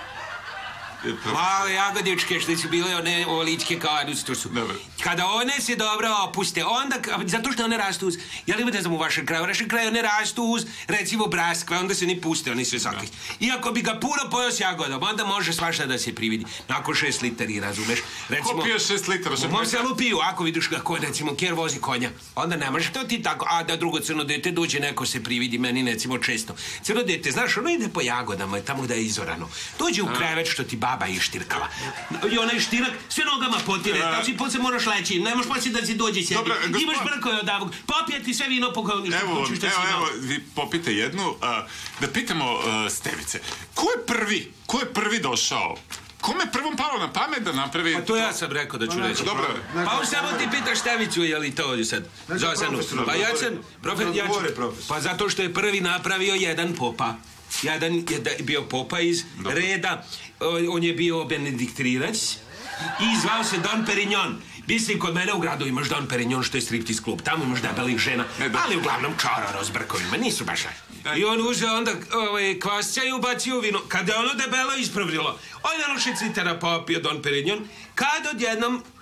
Male jagodičke što su bile one ovoličke kao anus, to su. Kada one se dobro opuste, onda, zato što one rastu uz, ja li ne znam u vašem kraju one rastu uz, recimo braskve, onda se ne puste, oni sve sakli. Iako bi ga puno pojeo s jagodom, onda može svašta da se prividi. Nakon 6 litari, razumeš? Recimo,
ko pije 6 litara?
U mom selu piju, ako vidiš kako, recimo, kjer vozi konja, onda ne možeš to ti tako, a da drugo crno dete dođe, neko se prividi, meni recimo često. Crno dete, znaš, ono ide po jagodama, tamo gde je izorano. Dođe u krevet što ti baba ištirkala. I onaj štirak sve nogama potire, tako si posle moraš leći, ne možeš poslije da si dođe sebi. Imaš brkoje od avog, popije ti sve vino po kao ništa.
Evo, vi popite jednu, da pitamo Stevice, ko je prvi došao? Kome je prvom palo na pamet da napravi...
Pa to ja sam rekao da ću reći.
Dobro.
Pa on samo ti pitaš Stevicu, je li to ovdje sad? Pa ja sam... Pa zato što je prvi napravio jedan popa. Jedan je bio popa iz reda, on je bio benediktrinac i zvao se Don Perignon. Mislim, kod mene u gradu imaš Don Perignon, što je striptease klub, tamo imaš debelih žena, ali uglavnom čororo s brkovima, nisu baš aj. I on uzeo onda kvasća i ubacio u vino. Kada je ono debelo ispravljilo, on je ono 6 litara popio Don Perignon, kad odjednom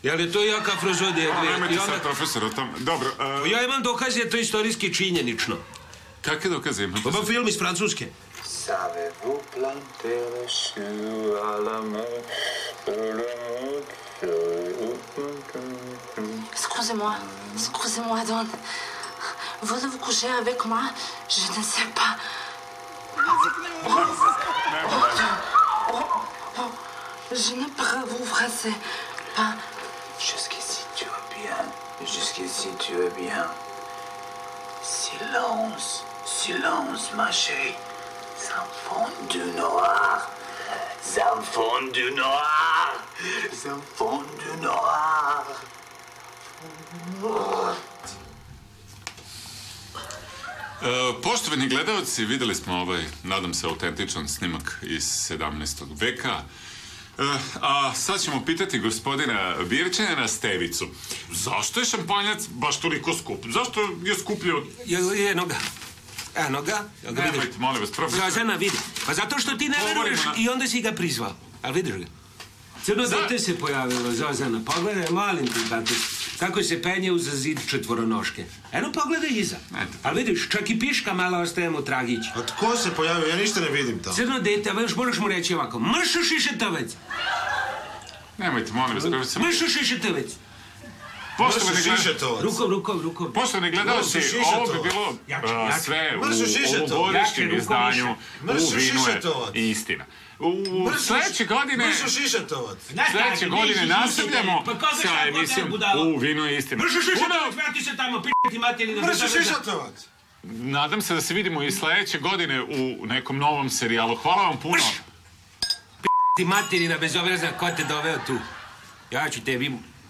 Jel je to jaka frozodija?
Nemojte sad, profesor, o tom. Dobro.
Ja imam dokaze, je to istorijski činjenično.
Kakve dokaze imate?
Ovo film iz Francuske.
Savez-vous planter les choux à la main,
Excusez-moi, Don. Voulez-vous coucher avec moi? Je ne sais pas. Je ne peux vous frapper pas.
Jusqu'ici tu es bien, jusqu'ici tu es bien. Silence, silence ma chérie. Enfants du noir, enfants du noir, enfants du noir.
Poštovani gledalci, videli smo ovaj, nadam se, autentičan snimak iz 17. veka. A sad ćemo pitati gospodina Birčana Stevicu. Zašto je šampanjac baš toliko skup? Zašto je skuplji od...
Eno ga. Eno ga.
Nemojte, molim vas, profesor.
Zozana, vidi. Pa zato što ti ne veruješ i onda si ga prizvao. Ali vidiš ga? Crno dete se pojavilo, Zozana. Pogledaj, malim ti dete. Kako se penje uza zid četvoronoške. Eno, pogledaj iza. Ali vidiš, čak i piška malo ostaje mu tragić.
A tko se pojavio? Ja ništa ne vidim tamo.
Crno dete, a još moraš mu reći ovako. Mršu šišetavac.
Nemojte, molim vas, profesor.
Mršu šišetavac. Rukom.
Poštovani gledalci, ovo bi bilo sve u ovogodišnjem izdanju u Vinu je istina. U sljedeće godine nastavljamo sa emisijom u Vinu je istina.
Mršu šišetavac, vrati se tamo, p***ti materina.
Mršu šišetavac.
Nadam se da se vidimo i sljedeće godine u nekom novom serijalu. Hvala vam puno.
P***ti materina, bez obrazna, ko te doveo tu? Ja ću tebi...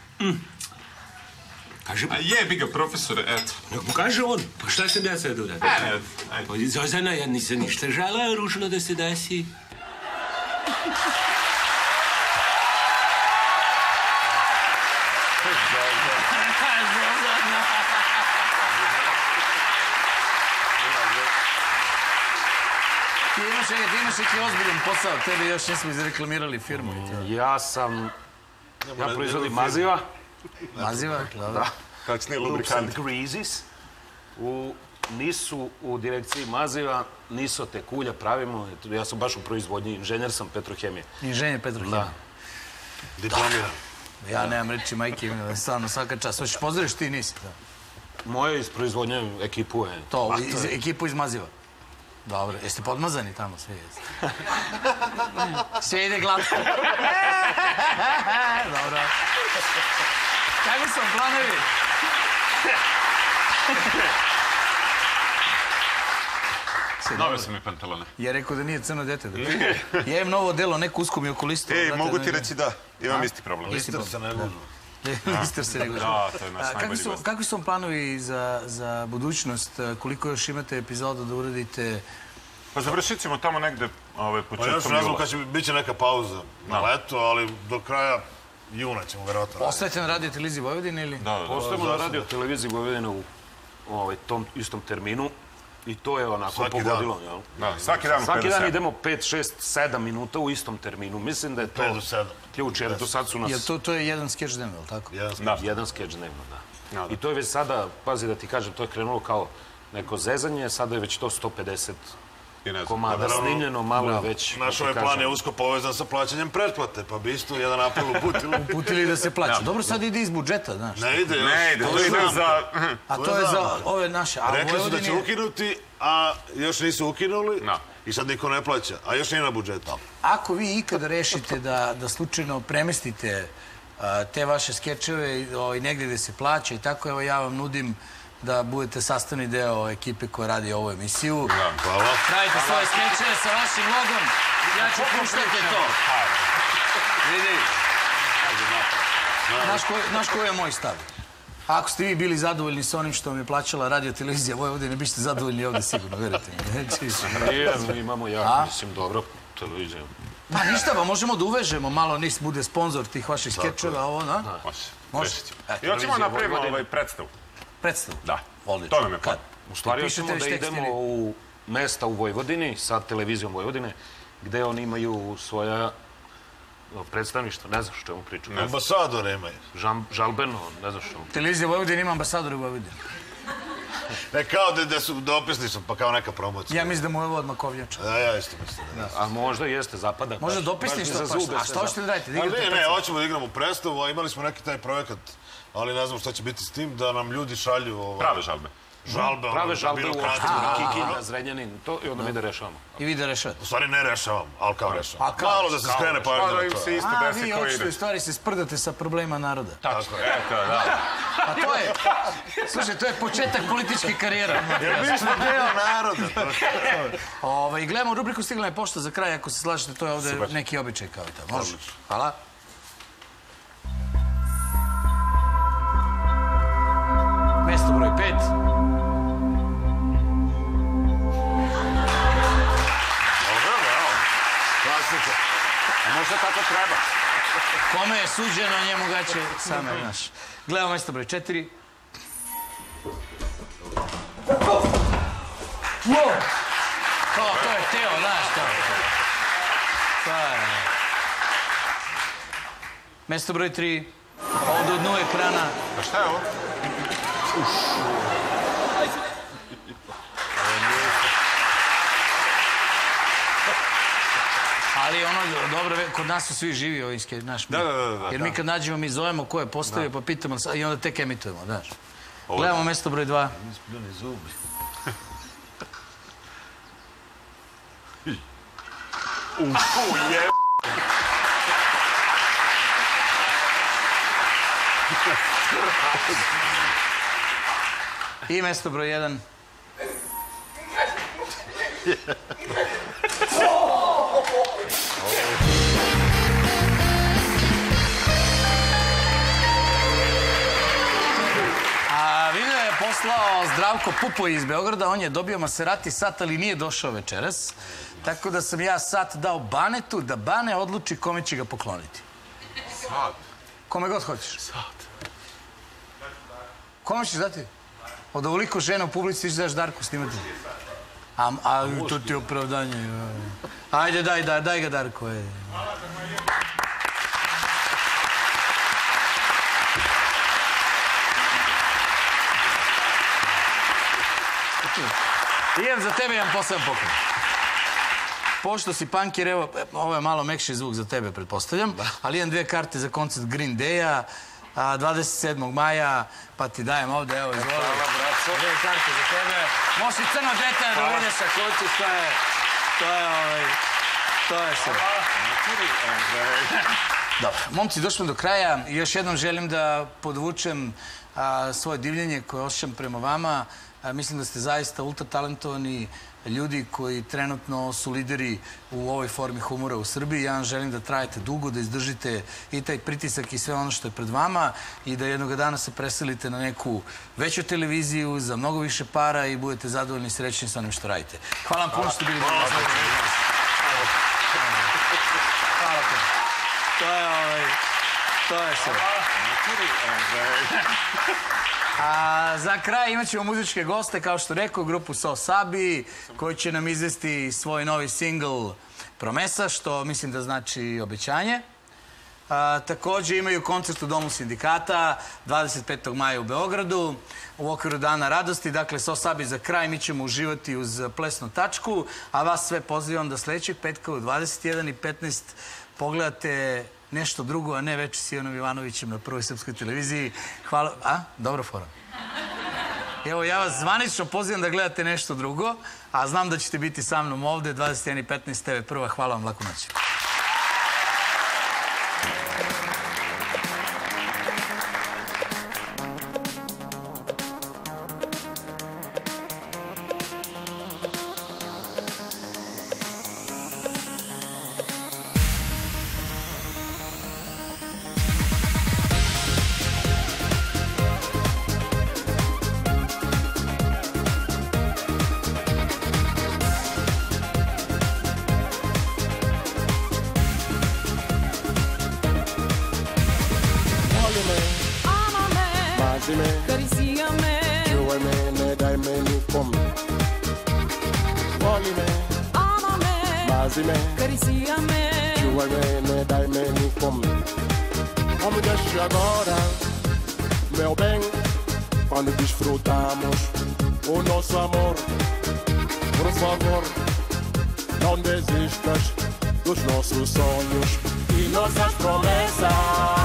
Kaže...
A jebi ga, profesore, eto.
Kaže on, pa šta sam ja sad uradio? Ajde. Zozana, ja nisam ništa žala ružno da se desi.
Ti imaš neki ozbiljan posao, tebe još nismo izreklamirali firmu.
Ja proizvodim maziva.
Maziva?
Da.
Tačnije lubrikanti.
Greases. Nisu u direkciji maziva, nisu te kulja pravimo. Ja sam baš u proizvodnji, inženjer sam petrohemije.
Inženjer petrohemije.
Da.
Diplomiran.
Ja nemam reći majke, stvarno svaka čast. Hoćeš pozdravиш ti, nisi?
Moje iz proizvodnje ekipu je...
To, ekipu iz maziva. Dobro, jeste podmazani tamo, sve jeste. Sve ide glatko. Dobro. Kako su vam planovi?
Nove su mi pantalone.
Ja rekao da nije crno dete. Ja imam novo delo, neko usko mi oko listu.
Ej, mogu ti reći da, imam isti problem.
Lister se ne gužu.
Lister se ne gužu.
Da, to je naš najbolji gost.
Kakvi su vam planovi za budućnost? Koliko još imate epizoda da uradite?
Pa završit ćemo tamo negde početkom
Još ne znam kad će biti neka pauza na leto, ali do kraja juna ćemo verovatno raditi.
Ostajete na radio televiziji Vojvodine ili?
Da. Ostajemo na radio televiziji Vojvodine u tom istom terminu i to je onako pogodilo.
Da, svaki dan u 5 do 7.
Svaki dan idemo 5, 6, 7 minuta u istom terminu. Mislim da je to
5 do 7.
ključ, jer do sad su nas...
To je jedan skeč dnevno, ili tako?
Jedan skeč dnevno, da. I to je već sada, pazi da ti kažem, to je krenulo kao neko zezanje, sada je već to 150 komada snimljeno, malo je već...
Naš ovaj plan je usko povezan sa plaćanjem pretplate, pa bi isto jedan apel uputili.
Uputili da se plaća. Dobro, sad ide iz budžeta, znaš.
Ne ide,
to ide za...
A to je za ove naše...
Rekli su da će ukinuti, a još nisu ukinuli i sad niko ne plaća, a još nije na budžetu.
Ako vi ikada rešite da slučajno premestite te vaše skečeve i negdje gde se plaća i tako, evo ja vam nudim da budete sastavni deo ekipe koja radi ovu emisiju.
Hvala.
Pravite svoje skečeve sa vašim logom. Ja ću puštati to. Vidi. Znaš koji je moj stav? Ako ste vi bili zadovoljni sa onim što vam je plaćala radio televizija Vojvodine, biste zadovoljni ovdje sigurno, verujte mi.
Mi imamo jako, mislim, dobro televiziju.
Pa ništa, pa možemo da uvežemo malo, nis bude sponsor tih vaših skečeva, ovo, da?
Može. I hoćemo napravimo predstavu.
Predstavu?
Da.
Odlično.
To nam je plan.
U stvari hoćemo da idemo u mesta u Vojvodini sa televizijom Vojvodine, gde oni imaju svoja predstavništvo, ne znaš o čemu pričam.
Ambasadore imaju.
Žalbeno, ne znaš o čemu.
Televizija Vojvodina ima ambasadora u Vojvodini.
Ne, kao da su dopisni su, pa kao neka promocija.
Ja mislim da mu je ovo odmah kovljača.
Ja isto mislim.
A možda jeste, zapada.
Možda dopisni što pa. A što hoćete da radite?
Ne, hoćemo da igramo predstavu, a imali smo neki taj projekat, ali ne znam šta će biti s tim, da nam ljudi šalju...
Prave žalbe.
Prave žalbe u opštinu, Kikinda, Zrenjanin, to i onda mi da rešavamo.
I vi da rešavate?
U stvari ne rešavam, ali kao rešavam. Malo da se skrene pažnja na to.
A, vi očito u stvari se sprdate sa problema naroda.
Tako, eto, da.
A to je, slušaj, to je početak političke karijera.
Jer mi smo deo naroda.
I gledamo rubriku Stigla je pošta za kraj, ako se slažete, to je ovde neki običaj kao i to. Može? Hvala. Mesto broj 5.
A možda tako treba.
Kome je suđeno, njemu ga će same, znaš. Gledamo mesto broj 4. To je Teo, znaš to. Mesto broj 3. Ovdje od dnu ekrana.
A šta je ovo?
Ali ono, dobro, kod nas su svi živi ovi skeć, znaš.
Da.
Jer mi kad nađemo, mi zovemo ko je postavio, pa pitamo i onda tek emitujemo, znaš. Gledamo mesto broj 2.
Ispljeni zubi.
I mesto broj 1. Video je poslao Zdravko Pupoj iz Beograda, on je dobio Maserati sat, ali nije došao večeras. Tako da sam ja sat dao Banetu, da Bane odluči kome će ga pokloniti.
Sat?
Kome god hoćeš.
Sat?
Kome ćeš dati? Od ovoliko žena u publici ćeš daš Darku snimati. A to ti je opravdanje. Ajde, daj ga Darko. Imam za tebe jedan poseban poklon. Pošto si punkir, evo, ovo je malo mekši zvuk za tebe, pretpostavljam, ali imam 2 karte za koncert Green Day-a, 27. maja, pa ti dajem ovde, evo, izvoli. Hvala, braco. 2 karte za tebe. Možeš i crno dete da vidiš ako hoćeš, to je sve. Dobro, momci, došli smo do kraja. Još jednom želim da podvučem svoje divljenje koje osjećam prema vama. Mislim da ste zaista ultra talentovani ljudi koji trenutno su lideri u ovoj formi humora u Srbiji. Ja vam želim da trajete dugo, da izdržite i taj pritisak i sve ono što je pred vama i da jednog dana se preselite na neku veću televiziju za mnogo više para i budete zadovoljni i srećni sa onim što radite. Hvala vam puno što ste bili danas. Hvala te. To je sve. A za kraj imat ćemo muzičke goste, kao što rekao, grupu So Sabi, koji će nam izvesti svoj novi singl Promesa, što mislim da znači obećanje. Također imaju koncert u Domu sindikata 25. maja u Beogradu u okviru Dana radosti. Dakle, So Sabi za kraj, mi ćemo uživati uz plesnu tačku, a vas sve pozivam da sljedećeg petka u 21:15 pogledate nešto drugo, a ne Veče s Ivanom Ivanovićem na Prvoj srpskoj televiziji. Hvala... A? Dobro fora. Evo, ja vas zvanično pozivam da gledate nešto drugo, a znam da ćete biti sa mnom ovde 21:15 TV Prva. Hvala vam, laku noć.
Amame, amame, acariciame, Suéleme, dai-me comigo. Vamos deixar agora, meu bem, quando desfrutamos o nosso amor. Por favor, não desistas dos nossos sonhos e nossas promessas.